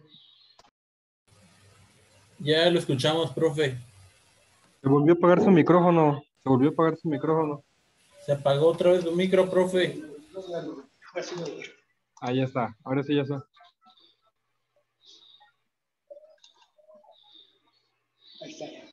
Ya lo escuchamos, profe.
Se volvió a apagar su micrófono. Se volvió a apagar su micrófono.
Se apagó otra vez su micro, profe.
Ahí ya está. Ahora sí ya está.
Ahí está ya.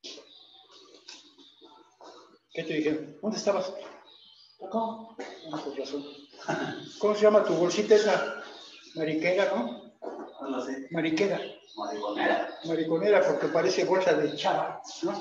¿Qué te dijeron? ¿Dónde estabas? Acá. Ah, por razón. ¿Cómo se llama tu bolsita esa? Mariquera, ¿no?
No sé.
Mariquera.
Mariconera.
Mariconera, porque parece bolsa de chava, ¿no?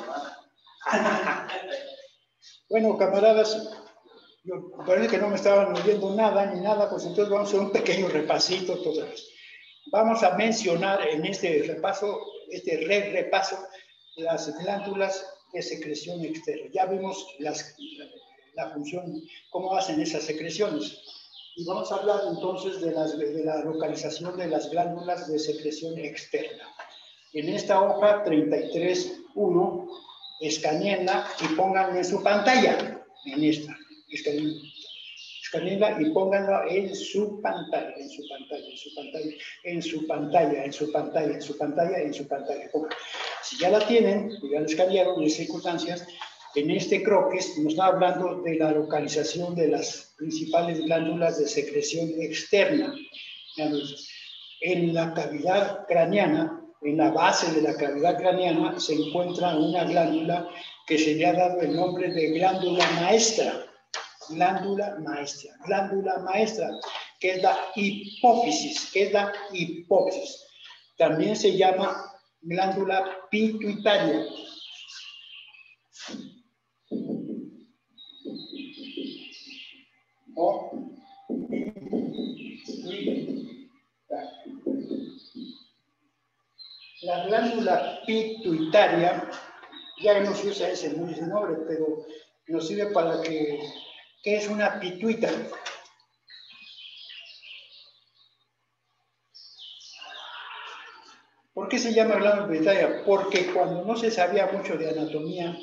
Bueno, camaradas, parece que no me estaban oyendo nada ni nada, pues entonces vamos a hacer un pequeño repasito toda vez. Vamos a mencionar en este repaso, repaso, las glándulas de secreción externa. Ya vimos la función, cómo hacen esas secreciones. Y vamos a hablar entonces de la localización de las glándulas de secreción externa. En esta hoja 33.1, escanéenla y pónganla en su pantalla. En esta, escanéenla y pónganla en su pantalla, en su pantalla, en su pantalla, en su pantalla, en su pantalla, en su pantalla, en su pantalla. Si ya la tienen, ya la escanearon en circunstancias, en este croquis nos está hablando de la localización de las principales glándulas de secreción externa. En la cavidad craneana, en la base de la cavidad craneana, se encuentra una glándula que se le ha dado el nombre de glándula maestra. Glándula maestra, que es la hipófisis, También se llama glándula pituitaria. O la glándula pituitaria, ya no se usa ese nombre, pero nos sirve para ¿qué es una pituita? ¿Por qué se llama glándula pituitaria? Porque cuando no se sabía mucho de anatomía,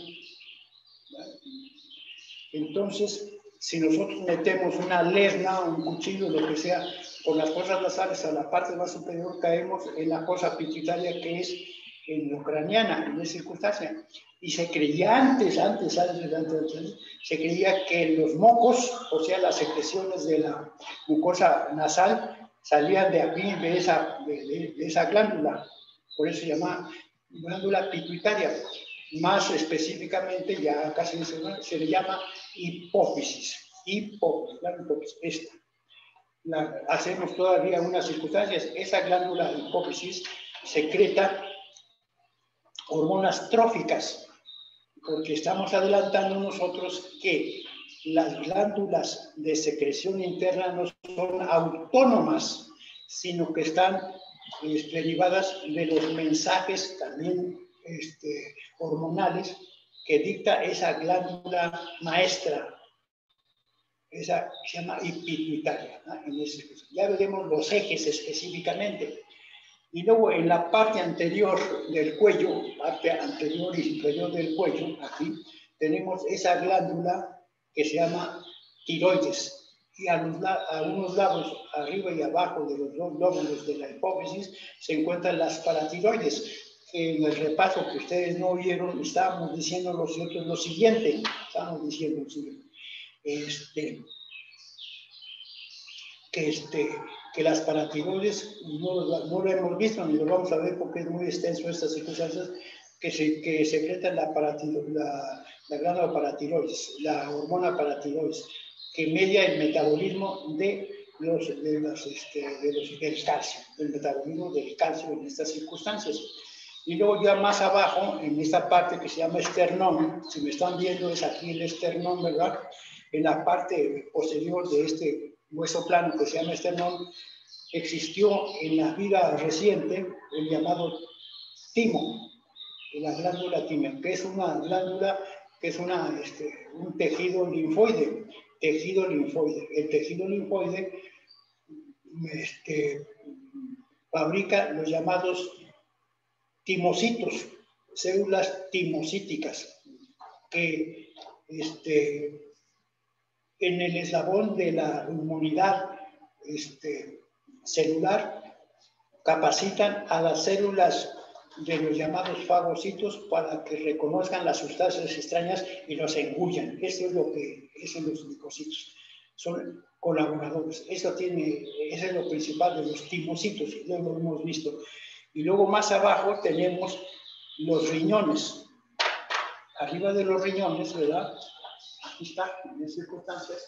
entonces, si nosotros metemos una lesna, un cuchillo, lo que sea, por las fosas nasales a la parte más superior, caemos en la fosa pituitaria, que es endocraniana, en esa circunstancia. Y se creía antes, se creía que los mocos, o sea, las secreciones de la mucosa nasal, salían de aquí, de esa glándula. Por eso se llama glándula pituitaria. Más específicamente, ya casi se le llama hipófisis. Esta. Hacemos todavía unas circunstancias. Esa glándula hipófisis secreta hormonas tróficas, porque estamos adelantando nosotros que las glándulas de secreción interna no son autónomas, sino que están derivadas de los mensajes también hormonales que dicta esa glándula maestra, esa que se llama pituitaria, ¿no? Ya veremos los ejes específicamente. Y luego en la parte anterior del cuello, parte anterior y superior del cuello, aquí, tenemos esa glándula que se llama tiroides. Y a unos lados, arriba y abajo de los dos lóbulos de la hipófisis, se encuentran las paratiroides. En el repaso que ustedes no oyeron, estábamos diciendo lo siguiente. Que las paratiroides no lo hemos visto ni lo vamos a ver porque es muy extenso estas circunstancias, que secretan la glándula paratiroides, la hormona paratiroides, que media el metabolismo del calcio, el metabolismo del calcio en estas circunstancias. Y luego ya más abajo, en esta parte que se llama esternón, si me están viendo es aquí el esternón, ¿verdad? En la parte posterior de este hueso plano que se llama esternón, existió en la vida reciente el llamado timo, la glándula timo, que es una glándula, que es un tejido linfoide. El tejido linfoide fabrica los llamados timocitos, células timocíticas, que en el eslabón de la inmunidad celular, capacitan a las células de los llamados fagocitos para que reconozcan las sustancias extrañas y los engullan. Eso es lo que hacen los licocitos. Son colaboradores. Eso es lo principal de los timocitos, ya lo hemos visto. Y luego más abajo tenemos los riñones. Arriba de los riñones, ¿verdad? Aquí está, en las circunstancias.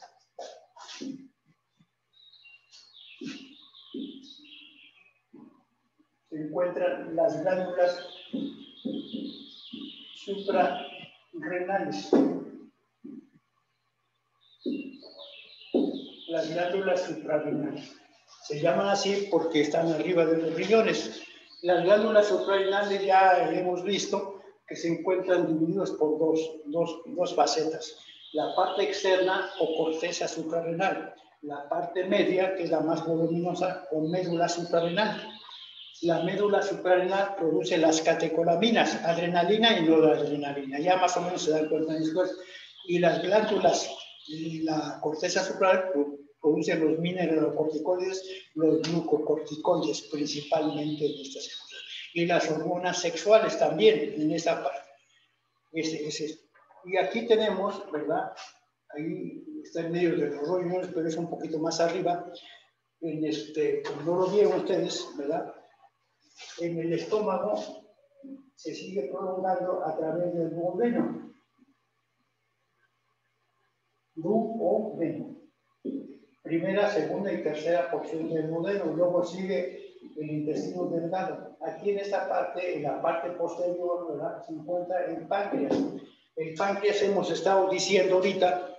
Se encuentran las glándulas suprarrenales. Las glándulas suprarrenales. Se llaman así porque están arriba de los riñones. Las glándulas suprarrenales ya hemos visto que se encuentran divididas por dos facetas. La parte externa o corteza suprarrenal. La parte media, que es la más voluminosa, o médula suprarrenal. La médula suprarrenal produce las catecolaminas, adrenalina y noradrenalina. Ya más o menos se dan cuenta después. Y las glándulas y la corteza suprarrenal producen los mineralocorticoides, los glucocorticoides, principalmente en estas cosas. Y las hormonas sexuales también en esta parte. Y aquí tenemos, ¿verdad? Ahí está en medio de los riñones, pero es un poquito más arriba. Como no lo vieron ustedes, ¿verdad? En el estómago se sigue prolongando a través del duodeno. Duodeno. Primera, segunda y tercera porción del duodeno. Luego sigue el intestino delgado. Aquí en esta parte, en la parte posterior, ¿verdad?, se encuentra el páncreas. El páncreas hemos estado diciendo ahorita,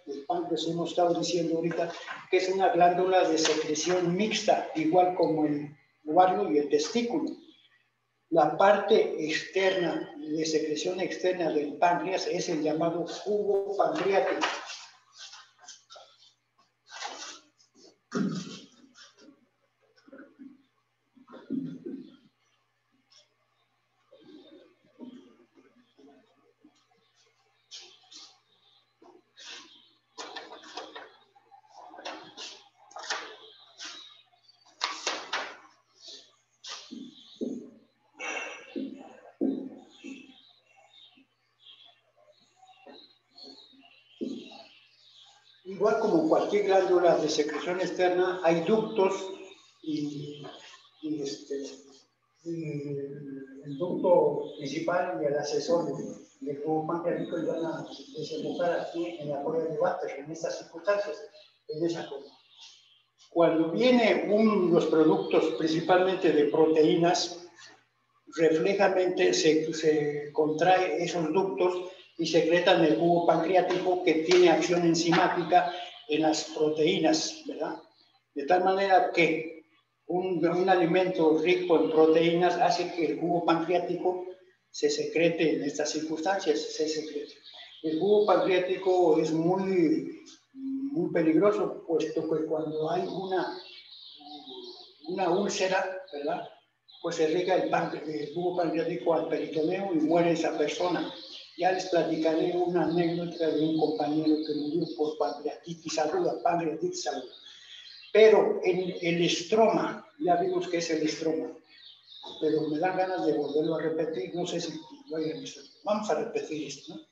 que es una glándula de secreción mixta, igual como el ovario y el testículo. La parte externa, de secreción externa del páncreas, es el llamado jugo pancreático. Igual como cualquier glándula de secreción externa, hay ductos y el ducto principal y el asesor del tubo pancreático van a desembocar aquí en la cola de Vater, en estas circunstancias, en esa cola. Cuando vienen los productos principalmente de proteínas, reflejamente se contrae esos ductos y secretan el jugo pancreático que tiene acción enzimática en las proteínas, ¿verdad? De tal manera que un alimento rico en proteínas hace que el jugo pancreático se secrete en estas circunstancias, se secrete. El jugo pancreático es muy peligroso, puesto que cuando hay una úlcera, ¿verdad?, pues se riega el jugo pancreático al peritoneo y muere esa persona. Ya les platicaré una anécdota de un compañero que murió por pancreatitis aguda, Pero en el estroma, ya vimos que es el estroma, pero me dan ganas de volverlo a repetir, no sé si lo hayan visto. Vamos a repetir esto, ¿no?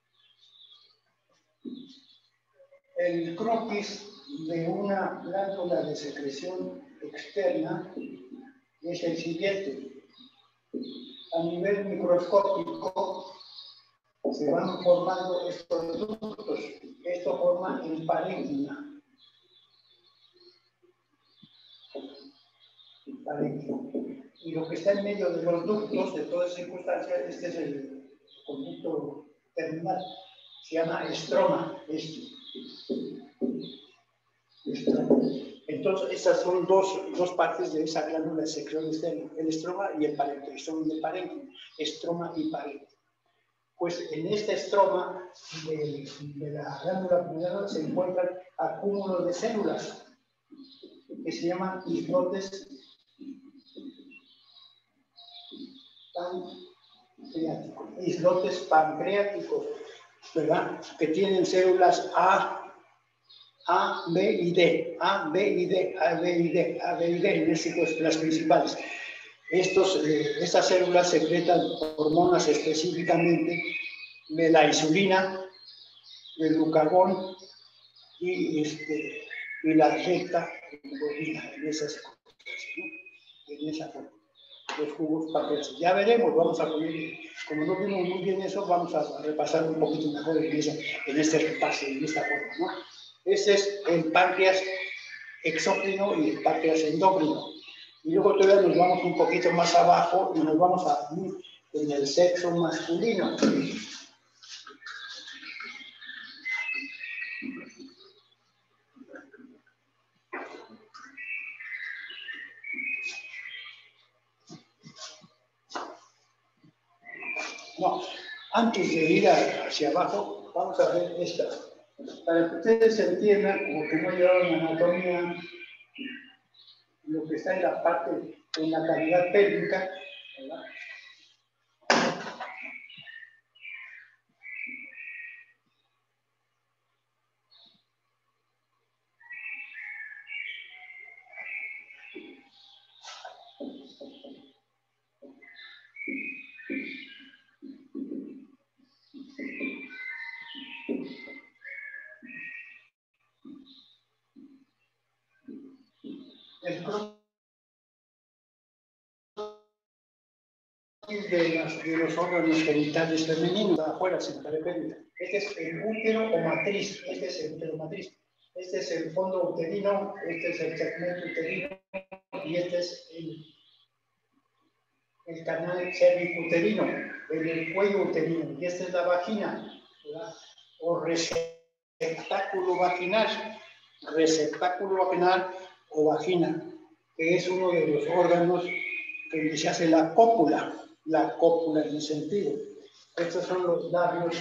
El croquis de una glándula de secreción externa es el siguiente. A nivel microscópico se van formando estos ductos. Esto forma el parénquima. Y lo que está en medio de los ductos, de todas circunstancias, este es el conducto terminal. Se llama estroma. Entonces, esas son dos partes de esa glándula de secreción externa, el estroma y el parénquima. Son de parénquima, estroma y parénquima. Pues en este estroma de la glándula pulmonar se encuentran acúmulos de células que se llaman islotes pancreáticos, ¿verdad?, que tienen células A, A, B y D, A, B y D, A, B y D, A, B y D, en este, pues, las principales. Estas células secretan hormonas específicamente de la insulina, del glucagón y la recta en esas cosas, ¿no? En esa forma. Los jugos pancreáticos. Ya veremos, vamos a poner, como no vimos muy bien eso, vamos a repasar un poquito mejor en este repaso, en esta forma, ¿no? Ese es el páncreas exócrino y el páncreas endócrino. Y luego todavía nos vamos un poquito más abajo y nos vamos a ir en el sexo masculino. No, antes de ir hacia abajo, vamos a ver esta. Para que ustedes entiendan, como que no llevaron anatomía, lo que está en la parte, en la cavidad pélvica, ¿verdad? El cronis de los órganos genitales femeninos, afuera, sin pared. Este es el útero o matriz, este es el útero matriz. Este es el fondo uterino, este es el segmento uterino y este es el canal cervicuterino, el cuello uterino, y esta es la vagina, ¿verdad? O receptáculo vaginal o vagina, que es uno de los órganos donde se hace la cópula en el sentido. Estos son los labios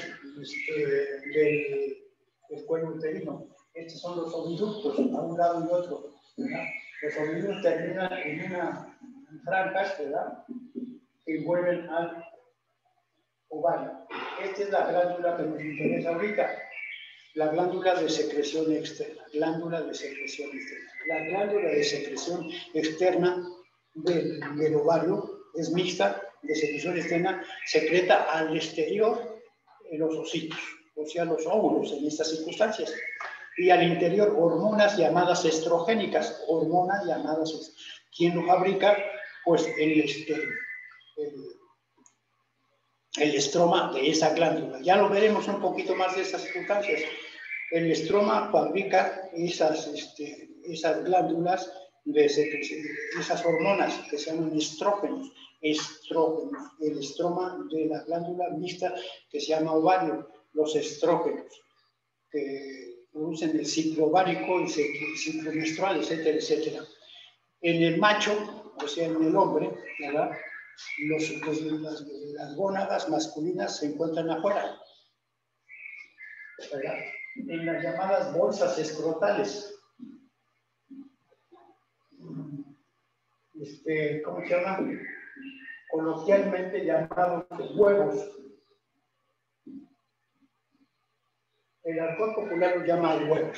del cuello uterino. Estos son los oviductos, a un lado y otro, ¿verdad? Los oviductos terminan en franjas, ¿verdad?, que envuelven al ovario. Esta es la glándula que nos interesa ahorita, la glándula de secreción externa. La glándula de secreción externa del ovario es mixta, de secreción externa, secreta al exterior los ocitos, o sea, los óvulos en estas circunstancias. Y al interior hormonas llamadas estrogénicas, ¿Quién lo fabrica? Pues el estroma de esa glándula. Ya lo veremos un poquito más de esas circunstancias. El estroma fabrica esas glándulas de secreción, esas hormonas que se llaman estrógenos. El estroma de la glándula mixta que se llama ovario, los estrógenos, que producen el ciclo ovárico, el ciclo menstrual, etcétera, etcétera. En el macho, o sea, en el hombre, ¿verdad?, las gónadas masculinas se encuentran afuera, ¿verdad?, en las llamadas bolsas escrotales. ¿Cómo se llama? Coloquialmente llamados huevos. El argot popular los llama huevos.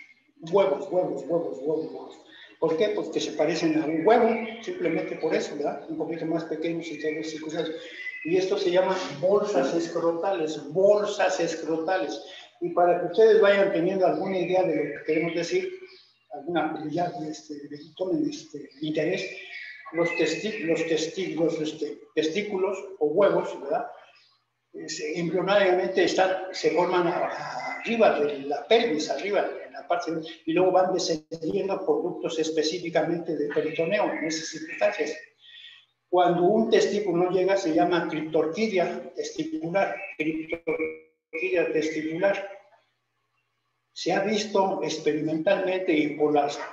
Huevos. ¿Por qué? Porque se parecen a un huevo, simplemente por eso, ¿verdad? Un poquito más pequeños y todas esas cosas. Y esto se llama bolsas escrotales. Y para que ustedes vayan teniendo alguna idea de lo que queremos decir, ya tomen interés, los testículos o huevos, ¿verdad?, embrionariamente se forman arriba de la pelvis, arriba en la parte, y luego van descendiendo por ductos específicamente del peritoneo en esas circunstancias. Cuando un testículo no llega, se llama criptorquidia testicular. Se ha visto experimentalmente y por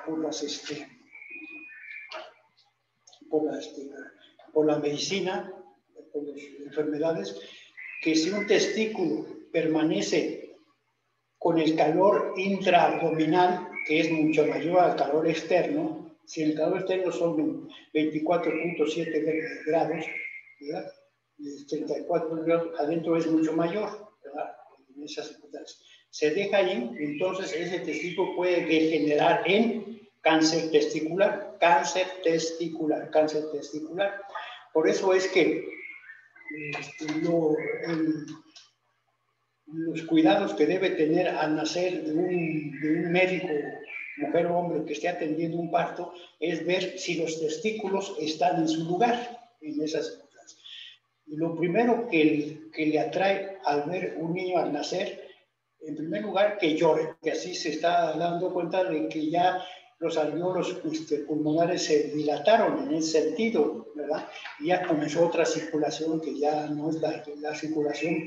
la medicina, por las enfermedades, que si un testículo permanece con el calor intraabdominal, que es mucho mayor al calor externo, si el calor externo son 24.7 grados, ¿verdad?, 34 grados, adentro es mucho mayor, ¿verdad?, en esas circunstancias. Se deja ahí, entonces ese testículo puede degenerar en cáncer testicular, cáncer testicular, cáncer testicular. Por eso es que los cuidados que debe tener al nacer de un médico, mujer o hombre que esté atendiendo un parto, es ver si los testículos están en su lugar en esas circunstancias. Y lo primero que le atrae al ver un niño al nacer, en primer lugar, que llore, que así se está dando cuenta de que ya los alvéolos pulmonares se dilataron en ese sentido, ¿verdad? Y ya comenzó otra circulación que ya no es la circulación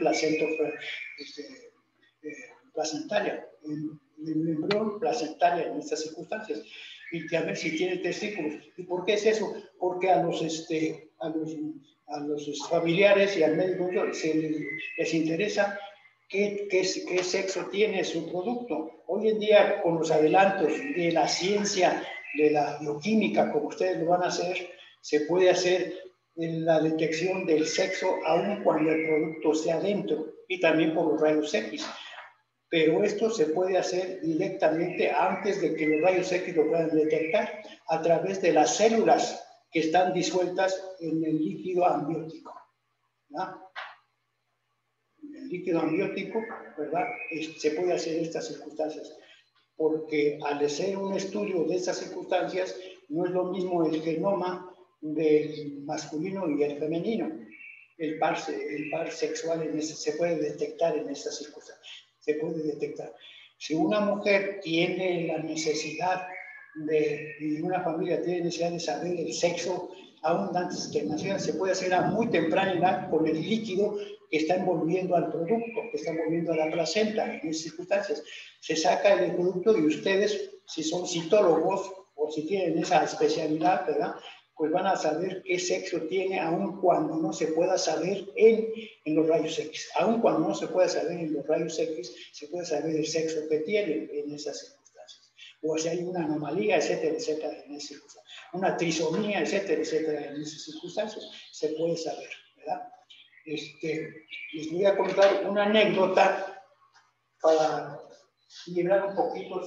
placentaria, el embrión placentaria en estas circunstancias. Y que a ver si tiene testículos. ¿Y por qué es eso? Porque a los familiares y al médico les interesa qué sexo tiene su producto. Hoy en día, con los adelantos de la ciencia, de la bioquímica, como ustedes lo van a hacer, se puede hacer la detección del sexo aun cuando el producto esté adentro, y también por los rayos X. Pero esto se puede hacer directamente antes de que los rayos X lo puedan detectar, a través de las células que están disueltas en el líquido amniótico, ¿verdad? El líquido amniótico, ¿verdad? Se puede hacer estas circunstancias, porque al hacer un estudio de estas circunstancias, no es lo mismo el genoma del masculino y el femenino. El par sexual se puede detectar en estas circunstancias. Se puede detectar. Si una mujer tiene la necesidad y una familia tiene necesidad de saber el sexo, aún antes que naciera, se puede hacer a muy temprana edad con el líquido que está envolviendo al producto, que está envolviendo a la placenta en esas circunstancias. Se saca el producto y ustedes, si son citólogos o si tienen esa especialidad, ¿verdad?, pues van a saber qué sexo tiene, aun cuando no se pueda saber en los rayos X. Aun cuando no se pueda saber en los rayos X, se puede saber el sexo que tiene en esas circunstancias. O si hay una anomalía, etcétera, etcétera, en esas circunstancias. Una trisomía, etcétera, etcétera, en esas circunstancias, se puede saber, ¿verdad? Les voy a contar una anécdota para liberar un poquito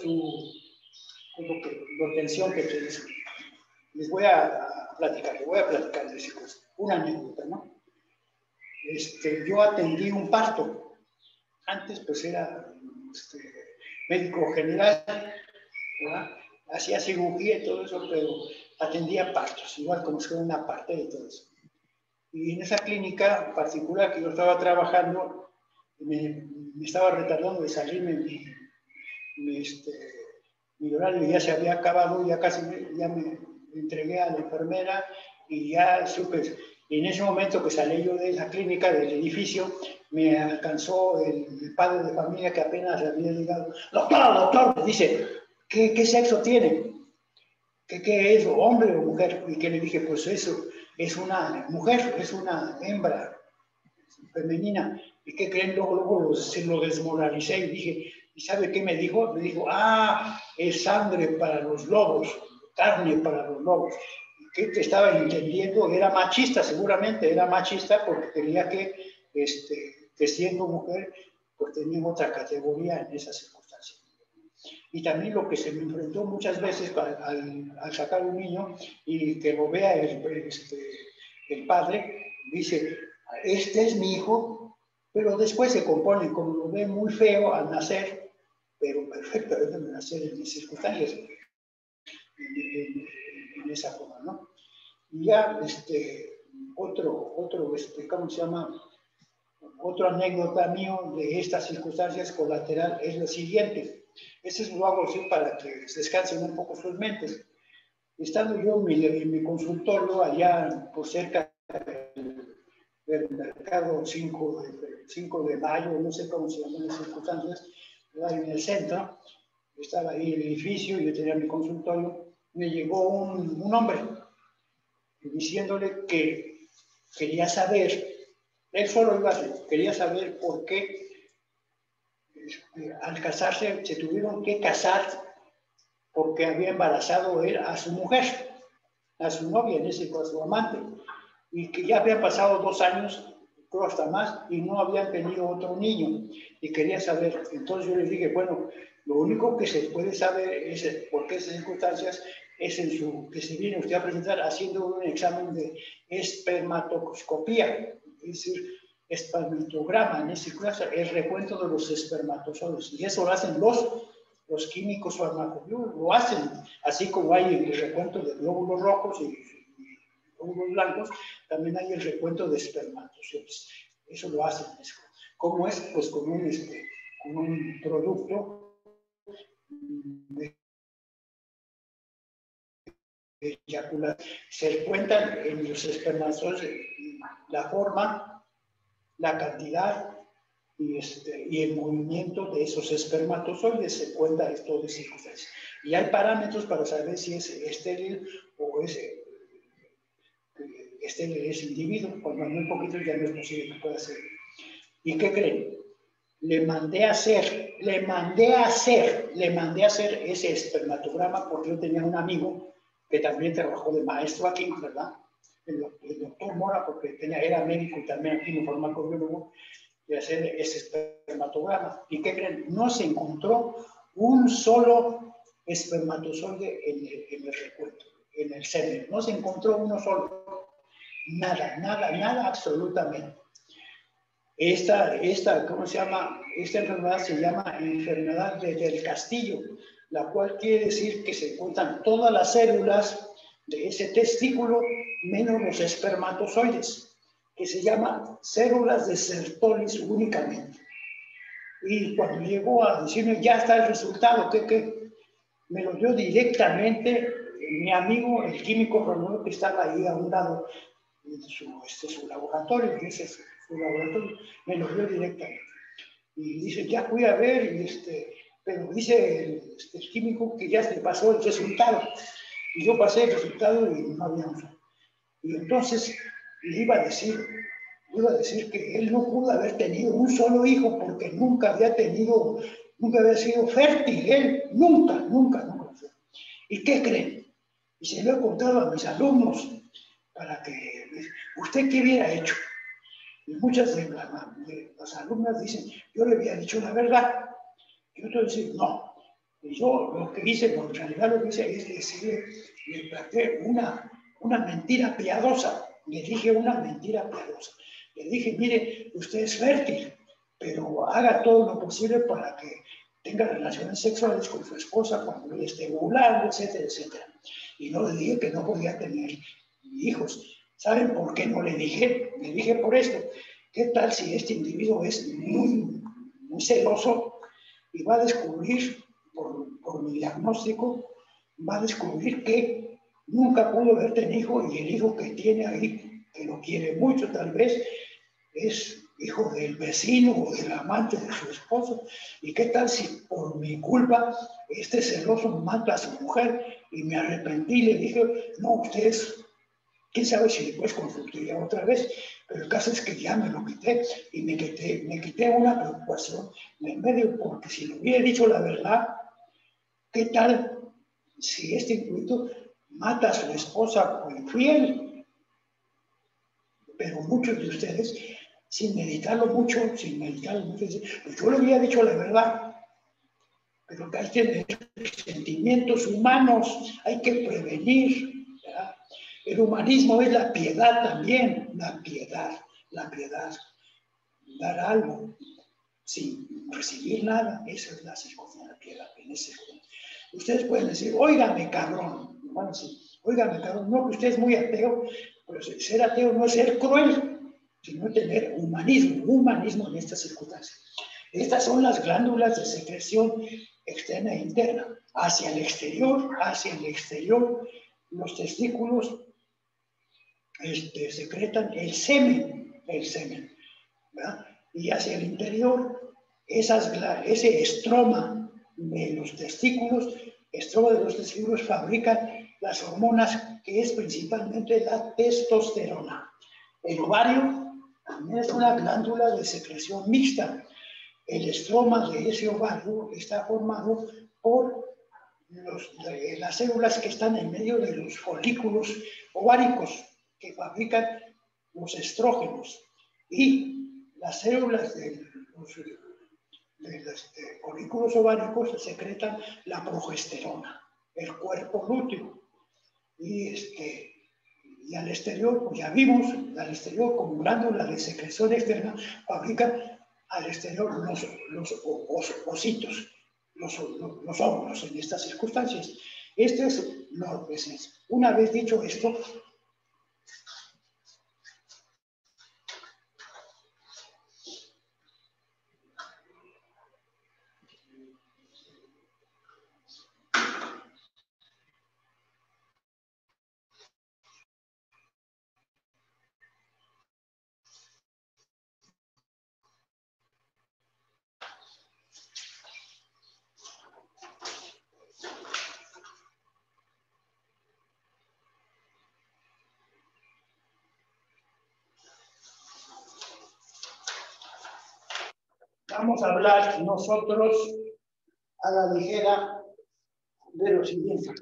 la tensión que tienes. Les voy a platicar de esa cosa. Una anécdota, ¿no? Yo atendí un parto. Antes, pues, era médico general, ¿verdad? Hacía cirugía y todo eso, pero atendía partos, igual como si fuera una parte de todo eso. Y en esa clínica particular que yo estaba trabajando, me estaba retardando de salirme mi horario ya se había acabado, ya casi me entregué a la enfermera y ya supe. Y en ese momento que salí yo de esa clínica, del edificio, me alcanzó el padre de familia que apenas había llegado. Doctor, dice, ¿qué sexo tiene? ¿Qué es? ¿Hombre o mujer? Y que le dije, pues eso, es una mujer, es una hembra femenina. ¿Y qué creen? Luego lo desmoralicé y dije, ¿y sabe qué me dijo? Me dijo, es sangre para los lobos, carne para los lobos. ¿Qué te estaba entendiendo? Era machista, seguramente era machista porque quería que siendo mujer, pues tenía otra categoría en esas circunstancias. Y también lo que se me enfrentó muchas veces al sacar un niño y que lo vea el padre, dice, este es mi hijo, pero después se compone, como lo ve muy feo al nacer, pero perfectamente al nacer en mis circunstancias, en esa forma, ¿no? Y ya, ¿cómo se llama? Otra anécdota mío de estas circunstancias colateral es lo siguiente. Eso lo hago así para que descansen un poco sus mentes. Estando yo en mi consultorio allá por cerca del mercado 5 de mayo, no sé cómo se llaman las circunstancias, en el centro, estaba ahí el edificio y yo tenía mi consultorio, me llegó un hombre diciéndole que quería saber, él solo iba a hacer, quería saber por qué al casarse se tuvieron que casar porque había embarazado él a su mujer, a su novia, en ese caso, a su amante, y que ya habían pasado 2 años creo hasta más, y no habían tenido otro niño, y quería saber. Entonces yo les dije, bueno, lo único que se puede saber es por qué esas circunstancias es en su, que se viene usted a presentar haciendo un examen de espermatoscopía, es decir, espermatograma, en este caso, el recuento de los espermatozoides, y eso lo hacen los químicos farmacológicos, lo hacen, así como hay el recuento de glóbulos rojos y glóbulos blancos, también hay el recuento de espermatozoides, eso lo hacen. ¿Cómo es? Pues con un producto de eyaculación. Se cuentan en los espermatozoides la forma, la cantidad y el movimiento de esos espermatozoides. Se cuenta esto de circunstancias. Y hay parámetros para saber si es estéril o es ese individuo. Cuando hay muy poquito ya no es posible que pueda ser. ¿Y qué creen? Le mandé a hacer ese espermatograma porque yo tenía un amigo que también trabajó de maestro aquí, ¿verdad? El doctor Mora, porque era médico y también aquí farmacobiólogo, de hacer ese espermatograma. ¿Y qué creen? No se encontró un solo espermatozoide en el recuento, en el semen. No se encontró uno solo. Nada, absolutamente. ¿Cómo se llama? Esta enfermedad se llama enfermedad del Castillo, la cual quiere decir que se encuentran todas las células de ese testículo menos los espermatozoides, que se llama células de Sertoli únicamente. Y cuando llegó a decirme, ya está el resultado, ¿qué? Me lo dio directamente mi amigo, el químico farmacéutico que estaba ahí a un lado de su laboratorio, dice su laboratorio, me lo dio directamente. Y dice, ya fui a ver, pero dice el químico que ya se pasó el resultado. Y yo pasé el resultado y no había nada. Y entonces le iba a decir que él no pudo haber tenido un solo hijo porque nunca había sido fértil, él nunca. ¿Y qué creen? Y se lo he contado a mis alumnos para que, ¿usted qué hubiera hecho? Y muchas de las alumnas dicen, yo le había dicho la verdad. Y otros dicen, no. Y yo lo que hice, en realidad lo que hice es decirle, le planteé una mentira piadosa. Le dije una mentira piadosa. Le dije, mire, usted es fértil, pero haga todo lo posible para que tenga relaciones sexuales con su esposa cuando él esté ovulando, etcétera, etcétera. Y no le dije que no podía tener hijos. ¿Saben por qué no le dije? Le dije por esto. ¿Qué tal si este individuo es muy celoso y va a descubrir, por mi diagnóstico, va a descubrir que nunca pudo haber tenido hijo y el hijo que tiene ahí, que lo quiere mucho tal vez, es hijo del vecino o del amante de su esposo? ¿Y qué tal si por mi culpa este celoso mata a su mujer y me arrepentí y le dije, no, ustedes, quién sabe si después consultaría otra vez, pero el caso es que ya me lo quité y me quité una preocupación en medio, porque si le hubiera dicho la verdad, ¿qué tal si este individuo mata a su esposa por infiel? Pero muchos de ustedes, sin meditarlo mucho, dicen, pues yo le había dicho la verdad, pero que hay que tener sentimientos humanos, hay que prevenir, ¿verdad? El humanismo es la piedad también, la piedad, dar algo sin recibir nada, esa es la circunstancia, la piedad, en ese momento. Ustedes pueden decir, óigame cabrón, bueno, sí, óigame cabrón, no, que usted es muy ateo, pero ser ateo no es ser cruel, sino tener humanismo en estas circunstancias. Estas son las glándulas de secreción externa e interna. Hacia el exterior, los testículos secretan el semen, ¿verdad? Y hacia el interior, ese estroma de los testículos fabrican las hormonas, que es principalmente la testosterona. El ovario también es una glándula de secreción mixta. El estroma de ese ovario está formado por las células que están en medio de los folículos ováricos, que fabrican los estrógenos. Y las células de los folículos ováricos secretan la progesterona, el cuerpo lúteo. Y al exterior, pues ya vimos, al exterior como glándula de secreción externa, fabrican al exterior los ositos, los óvulos en estas circunstancias. Una vez dicho esto, vamos a hablar nosotros a la ligera de lo siguiente.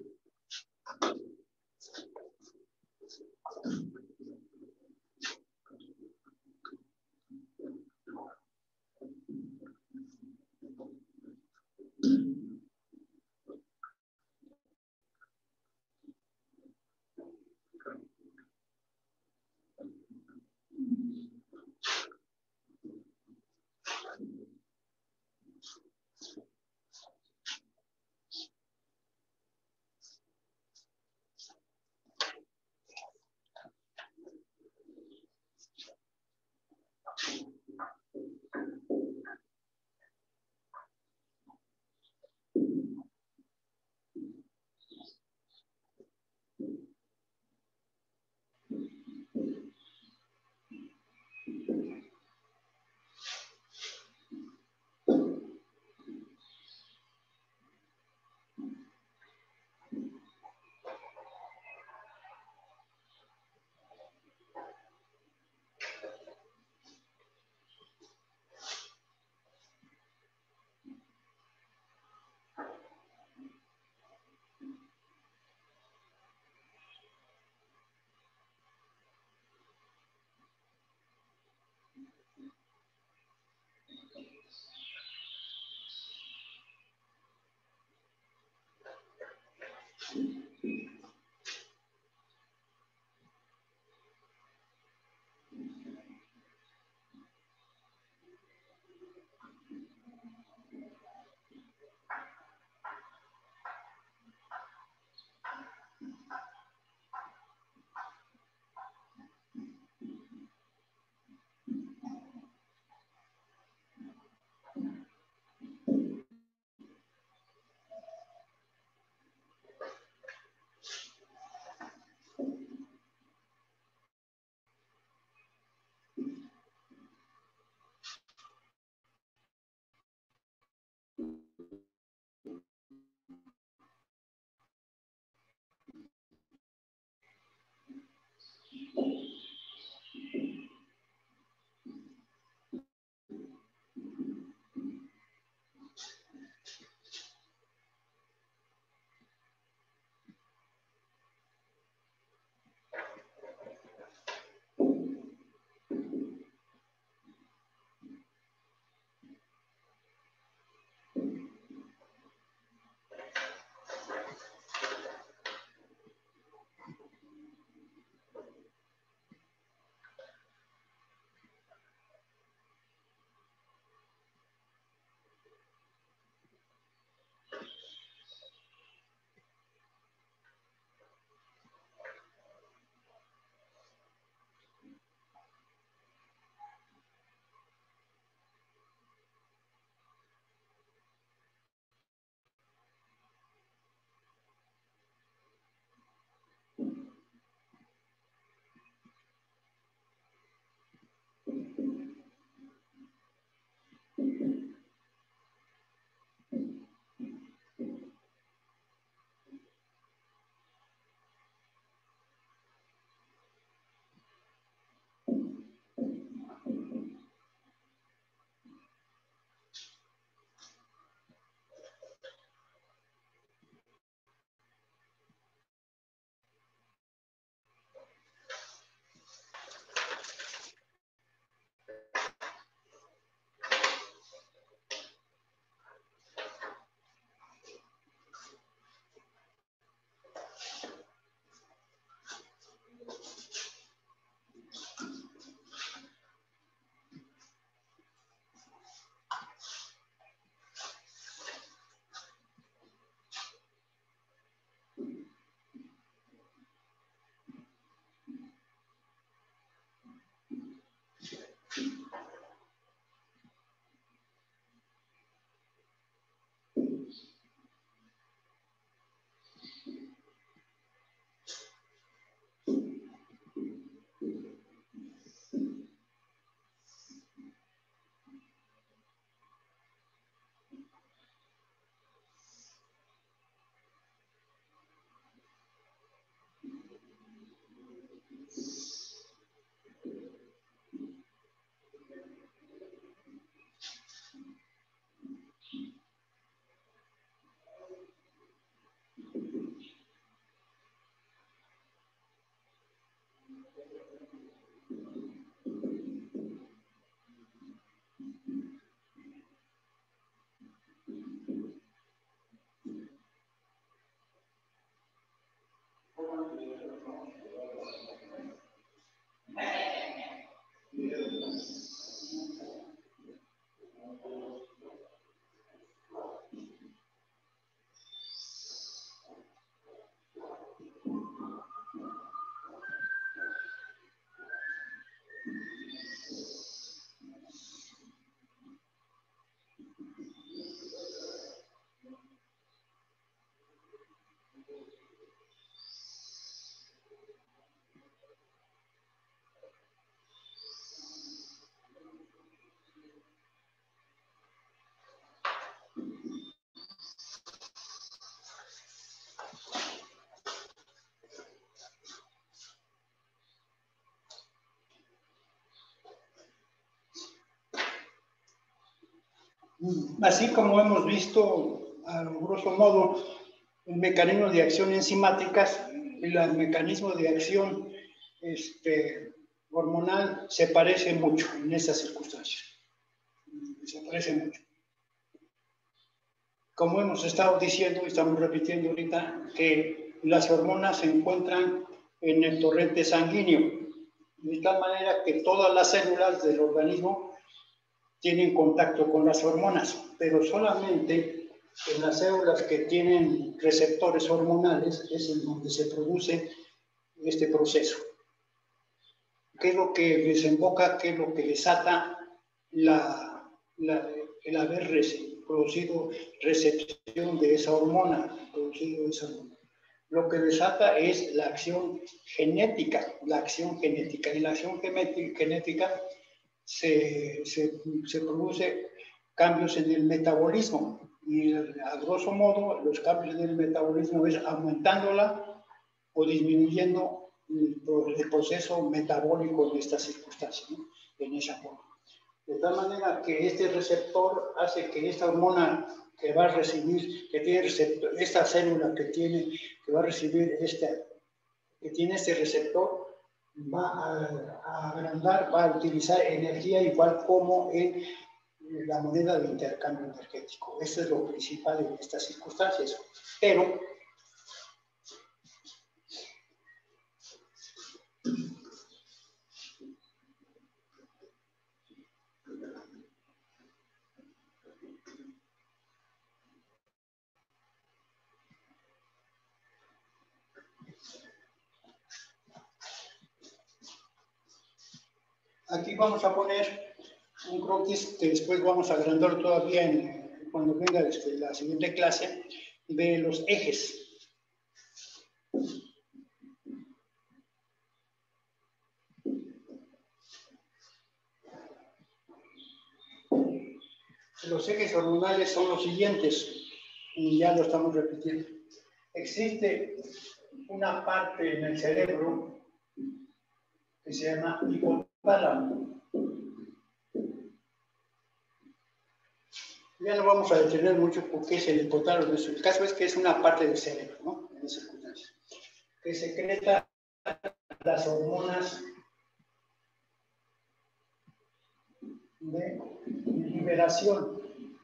Así como hemos visto, a grosso modo, el mecanismo de acción enzimáticas y el mecanismo de acción hormonal se parece mucho en estas circunstancias. Se parece mucho. Como hemos estado diciendo y estamos repitiendo ahorita, que las hormonas se encuentran en el torrente sanguíneo, de tal manera que todas las células del organismo tienen contacto con las hormonas, pero solamente en las células que tienen receptores hormonales es en donde se produce este proceso. ¿Qué es lo que desemboca, qué es lo que desata el haber producido recepción de esa hormona? Lo que desata es la acción genética, Y la acción genética se produce cambios en el metabolismo. Y a grosso modo, los cambios en el metabolismo es aumentándola o disminuyendo el proceso metabólico en estas circunstancias, ¿no? En esa forma. De tal manera que este receptor hace que esta hormona que va a recibir, que tiene receptor, esta célula que va a recibir que tiene este receptor, va a agrandar, va a utilizar energía igual como en la moneda de intercambio energético. Eso es lo principal en estas circunstancias. Pero aquí vamos a poner un croquis que después vamos a agrandar todavía cuando venga la siguiente clase, de los ejes. Los ejes hormonales son los siguientes, y ya lo estamos repitiendo. Existe una parte en el cerebro que se llama hipotálamo. Ya no vamos a detener mucho porque es el hipotálamo. El caso es que es una parte del cerebro, ¿no? En esas circunstancias. Que secreta las hormonas de liberación.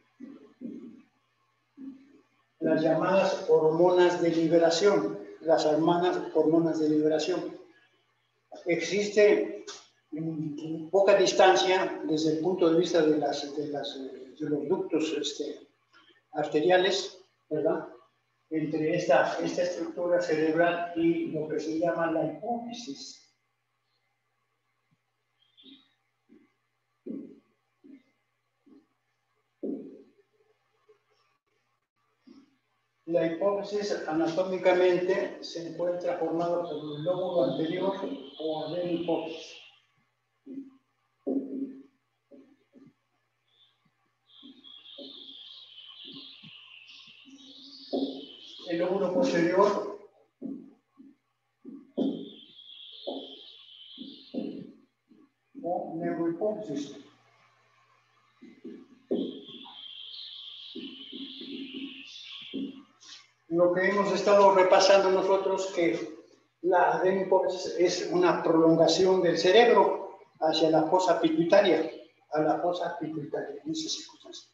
Las llamadas hormonas de liberación. Las hormonas de liberación. Existe poca distancia desde el punto de vista de los ductos arteriales, ¿verdad? Entre esta estructura cerebral y lo que se llama la hipófisis. La hipófisis anatómicamente se encuentra formada por el lóbulo anterior o adenohipófisis. El lóbulo posterior o neurohipófisis. Lo que hemos estado repasando nosotros que la adenohipófisis es una prolongación del cerebro hacia la fosa pituitaria, en esas circunstancias.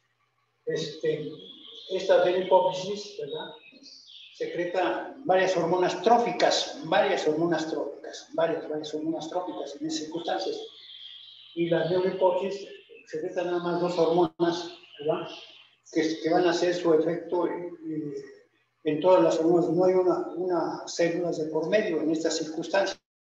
Esta adenohipófisis, ¿verdad?, secreta varias hormonas tróficas en esas circunstancias. Y la neurohipófisis secreta nada más dos hormonas, ¿verdad?, que van a hacer su efecto en todas las hormonas. No hay una célula de por medio en estas circunstancias.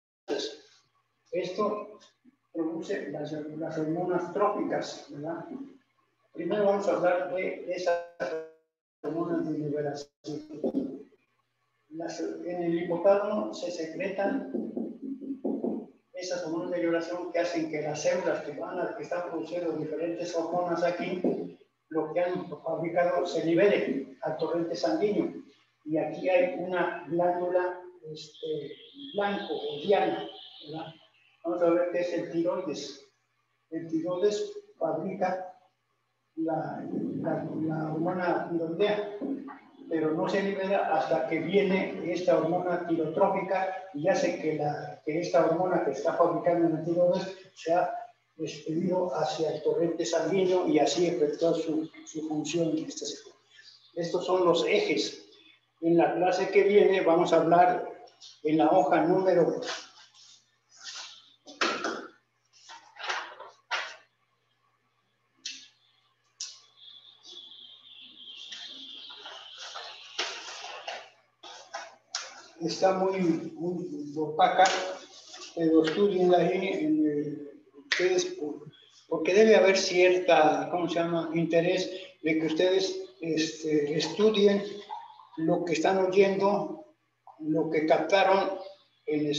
Esto produce las hormonas tróficas, ¿verdad? Primero vamos a hablar de esas hormonas de liberación. En el hipotálamo se secretan esas hormonas de liberación que hacen que las células que están produciendo diferentes hormonas aquí, lo que han fabricado se libere al torrente sanguíneo. Y aquí hay una glándula blanco o diana, ¿verdad? Vamos a ver qué es el tiroides. El tiroides fabrica la hormona tiroidea, pero no se libera hasta que viene esta hormona tirotrópica y hace que esta hormona que está fabricando en la tiroides sea expelido hacia el torrente sanguíneo y así efectúa su función. Estos son los ejes. En la clase que viene vamos a hablar en la hoja número está muy opaca, pero estudien ahí ustedes porque debe haber cierta, ¿cómo se llama?, interés de que ustedes estudien lo que están oyendo, lo que captaron en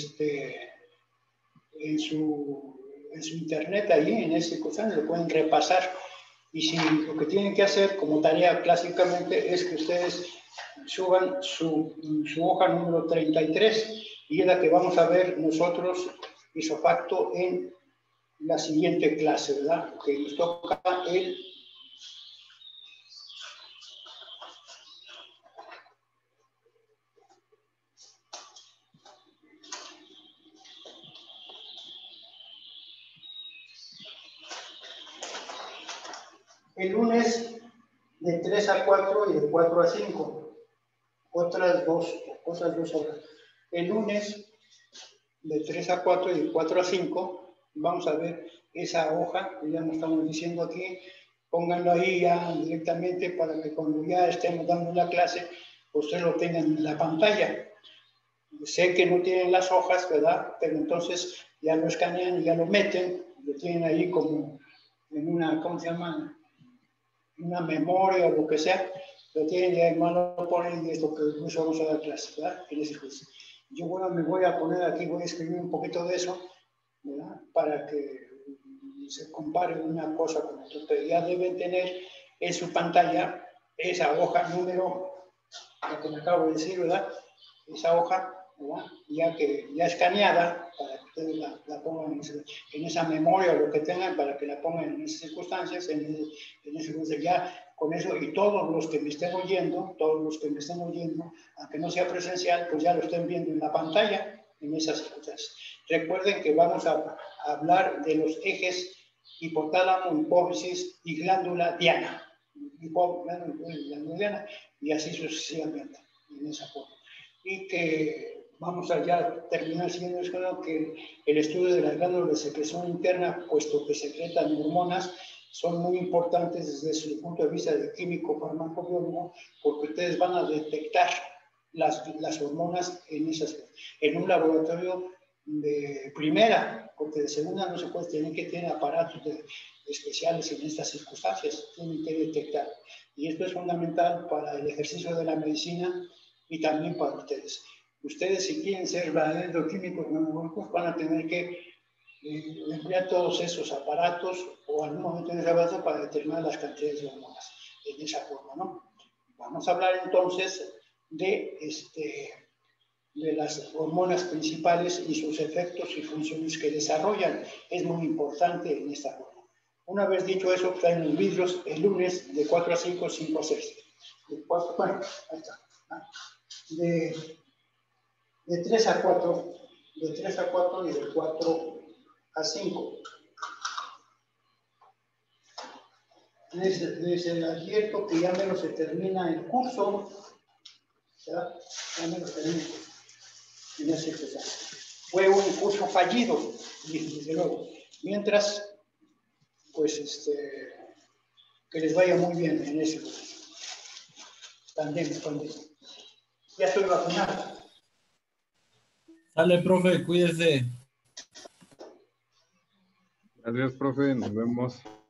su internet ahí, en ese cosa, lo pueden repasar. Y si lo que tienen que hacer como tarea clásicamente es que ustedes suban su hoja número 33 y es la que vamos a ver nosotros isofacto en la siguiente clase, ¿verdad? Que nos toca el lunes de 3 a 4 y de 4 a 5. Otras dos horas. El lunes de 3 a 4 y de 4 a 5 vamos a ver esa hoja que ya nos estamos diciendo aquí. Pónganlo ahí ya directamente para que cuando ya estemos dando la clase, ustedes lo tengan en la pantalla. Sé que no tienen las hojas, ¿verdad? Pero entonces ya lo escanean y ya lo meten, lo tienen ahí como en una, ¿cómo se llama?, una memoria o lo que sea, lo tienen ya en mano, lo ponen y es lo que incluso vamos a dar clase, ¿verdad? En ese curso. Yo, bueno, me voy a poner aquí, voy a escribir un poquito de eso, ¿verdad?, para que se compare una cosa con otra. Pero ya deben tener en su pantalla esa hoja número, lo que me acabo de decir, ¿verdad? Esa hoja, ¿verdad?, ya escaneada, para que ustedes la pongan en esa memoria o lo que tengan, para que la pongan en esas circunstancias, en ese ya con eso, y todos los que me estén oyendo, aunque no sea presencial, pues ya lo estén viendo en la pantalla, en esas circunstancias. Recuerden que vamos a hablar de los ejes hipotálamo, hipófisis y glándula diana. Glándula diana, y así sucesivamente, en esa forma. Y que vamos a ya terminar siendo que el estudio de las glándulas de secreción interna, puesto que secretan hormonas, son muy importantes desde su punto de vista de químico farmacobiólogo, porque ustedes van a detectar las hormonas en un laboratorio de primera, porque de segunda no se puede, tienen que tener aparatos especiales en estas circunstancias, tienen que detectar. Y esto es fundamental para el ejercicio de la medicina y también para ustedes. Ustedes, si quieren ser verdaderos químicos neumológicos, van a tener que emplear todos esos aparatos o algún momento en ese aparato para determinar las cantidades de hormonas en esa forma, ¿no? Vamos a hablar entonces de las hormonas principales y sus efectos y funciones que desarrollan. Es muy importante en esta forma. Una vez dicho eso, traen los vidrios el lunes de 4 a 5, 5 a 6. Bueno, ahí está. De 3 a 4, de 3 a 4 y de 4 a 5. Les advierto que ya menos se termina el curso, ¿verdad? Ya menos termina en ese curso. Fue un curso fallido, desde luego. Mientras, pues, que les vaya muy bien en ese curso. Pandemia. Ya estoy vacunado.
Sale, profe, cuídese.
Gracias, profe. Nos vemos.